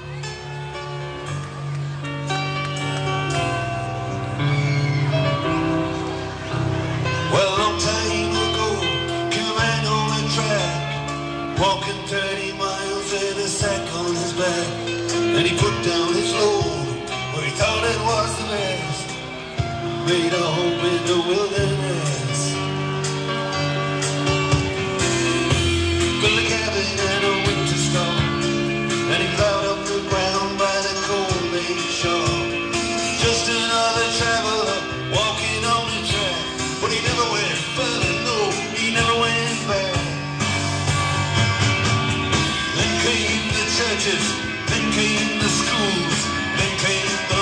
Well, a long time ago, came man on the track, walking thirty miles and a sack on his back. And he put down his load where he thought it was the best, made a home in the wilderness. Built a cabin and a winter store, and he plowed up the ground by the cold lake shore. Just another traveler walking on the track, but he never went further, no, he never went back. Then came the churches, then came the schools, then came the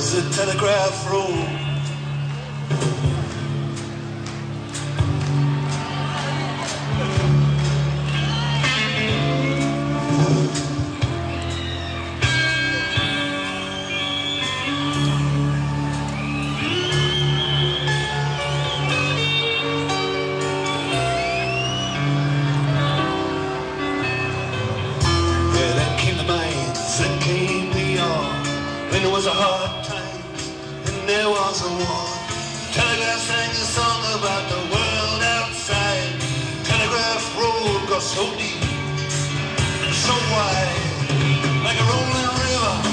was the telegraph roll. There was a hard time, and there was a war. Telegraph sang a song about the world outside. Telegraph road got so deep and so wide, like a rolling river.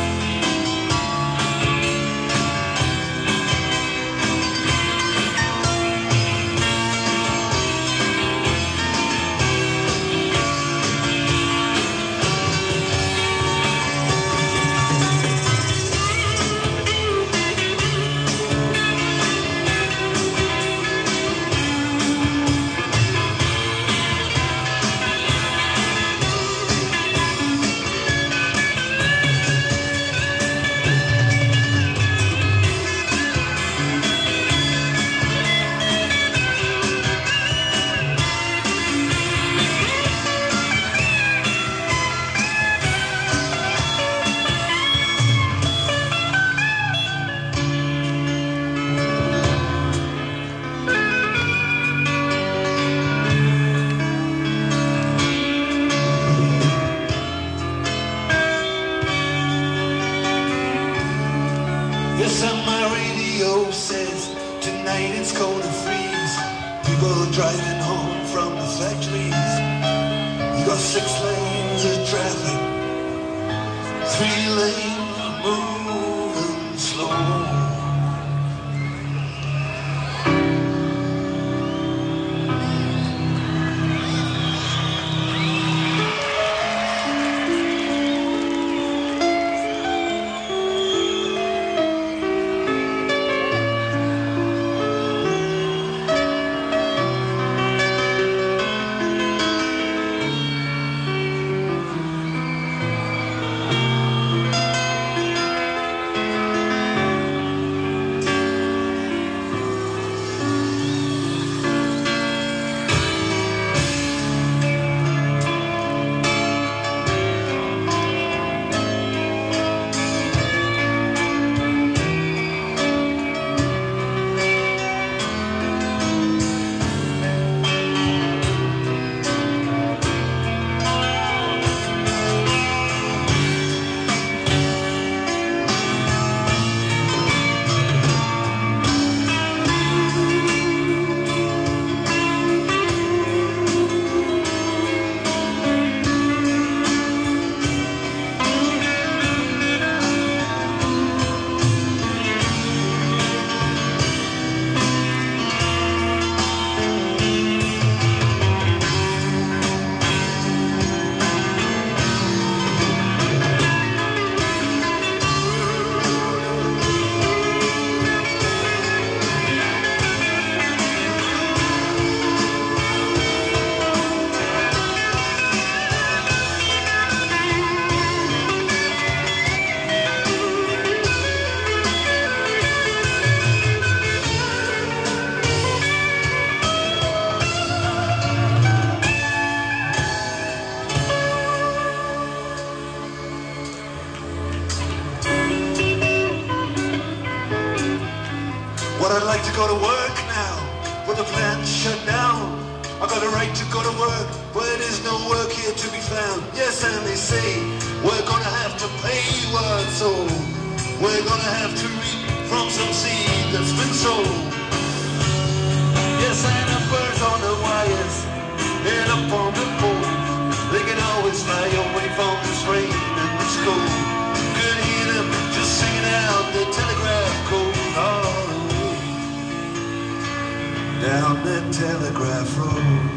Yes, and my radio says tonight it's gonna freeze. People driving home from the factories. You got six lanes of traffic, three lanes moving slow. But I'd like to go to work now, but the plant's shut down. I got a right to go to work, but there's no work here to be found. Yes, and they say we're gonna have to pay what's sold. We're gonna have to reap from some seed that's been sown. Yes, and the birds on the wires and up on the pole, they can always fly away from this rain and this cold. Could hear them just singing out the telegraph code all the way down the telegraph road.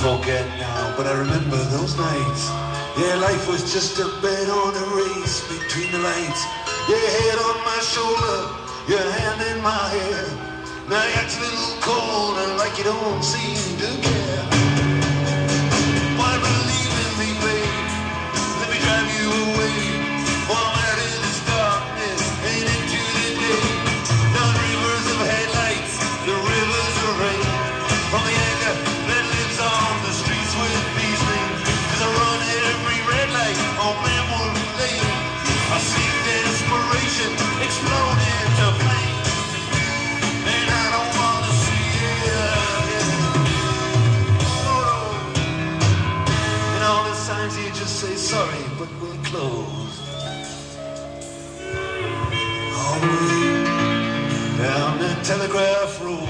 forget now, but I remember those nights. Yeah, life was just a bet on a race between the lights. Your head on my shoulder, your hand in my hair. Now you act a little cold and like you don't seem to care. Why believe in me, babe? Let me drive you away. While I'm out in this darkness and into the day. Down rivers of headlights, the rivers of rain. From the anger that lives on the streets with these names. Cause I run every red light on memory lane. I see desperation explode into flame. And I don't wanna see it, yeah. Oh. And all the signs you just say sorry, but we're closed. All the way down the Telegraph Road.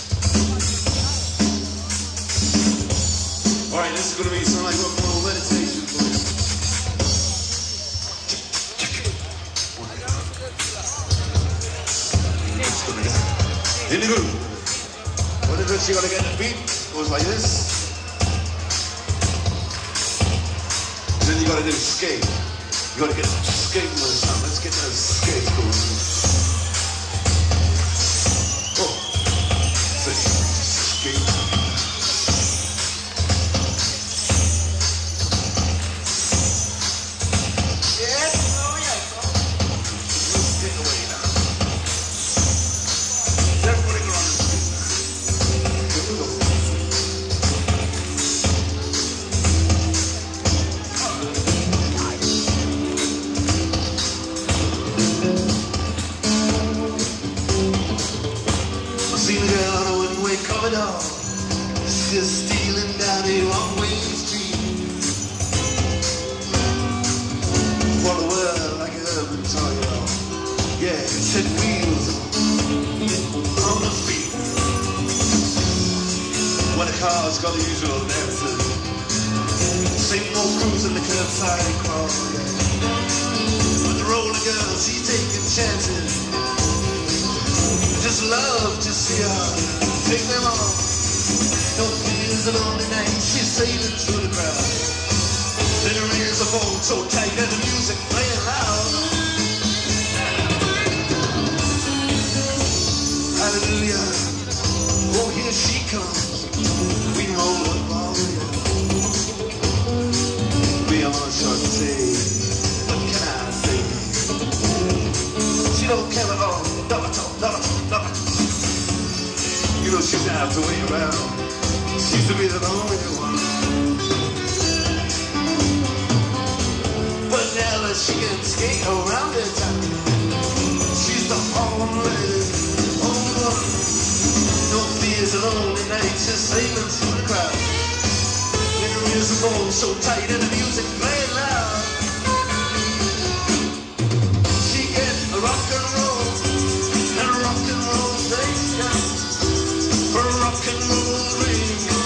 This is going to be something like rock and roll meditation. in the groove. What it is, you gotta get the beat, goes like this. And then you gotta do skate. You gotta get skate with the sound. Let's get those skates going. Oh, see, skate. Just stealing down a one-way street. For the world like a urban toy. Yeah, set wheels on the feet. When the car's got the usual dances, same old cruise in the curbside crawl. Yeah. With the roller girl, she's taking chances. Just love to see her take them on. No fears alone tonight, she's sailing through the crowd. Then her ears are falling so tight and the music playing loud. Hallelujah, oh here she comes. We roll up all the way. We on short say, what can I say? She don't care at all, never talk, never talk, never talk. You know she's gonna have to wait around. She's to be the only one. But now that she can skate around the town, she's the only, only one. No fears alone at night, just sailing through the crowd. And her ears are going so tight and the music playing loud. She gets a rock and roll and a rock and roll station for a rock and roll ring.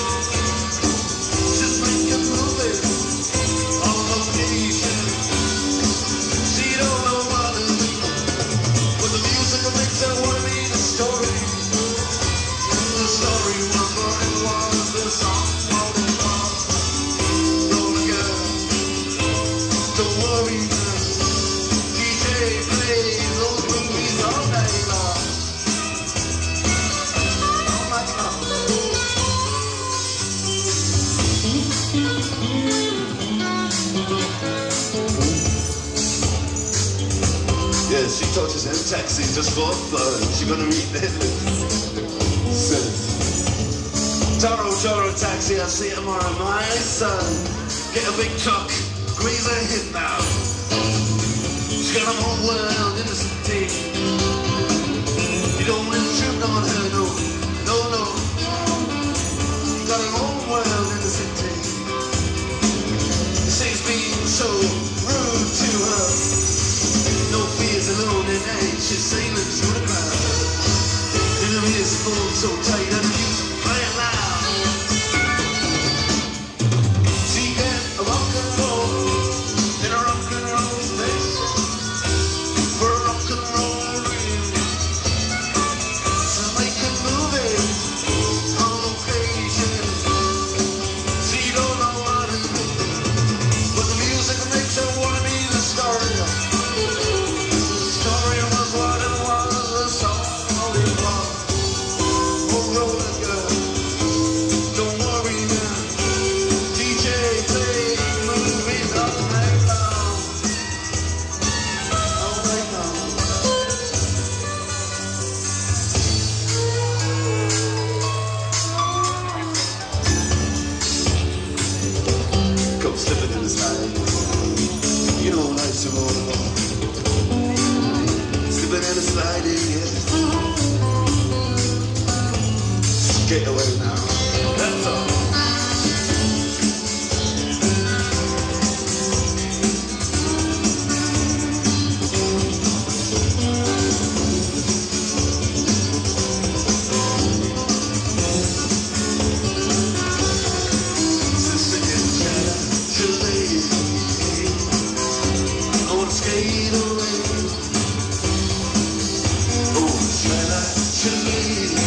Yeah, she touches in taxi just for fun. She gonna read the headlines. Says, Toro, Toro, taxi, I'll see you tomorrow, my son. Get a big truck, squeeze her hit now. She's got a whole world in the city. You don't intrude on her, no, no, no. She's got her own world in the city. She's being so rude to her. No fears alone at night, she's sailing through the crowd. And her ears are full so tight and the music playing loud. She get a rock and roll in a rock and roll station for a rock and roll ring. So make a movie on location. She don't know what it means, but the music makes her wanna be the story. Slipping in the slide, you know life's a roll along. Slipping in the sliding, yeah. Get away now, that's all. Skate away. Oh, shall I, shall I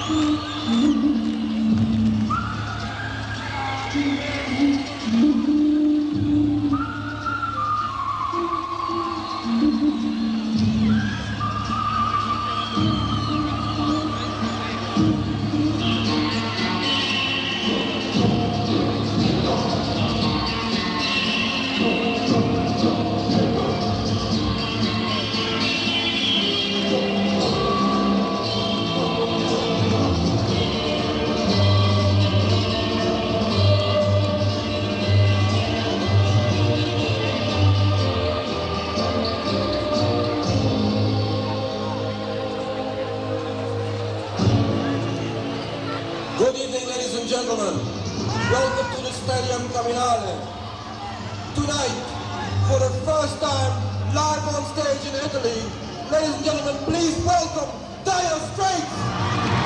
Good evening, ladies and gentlemen. Welcome to the Stadium Comunale. Tonight, for the first time, live on stage in Italy, ladies and gentlemen, please welcome Dire Straits.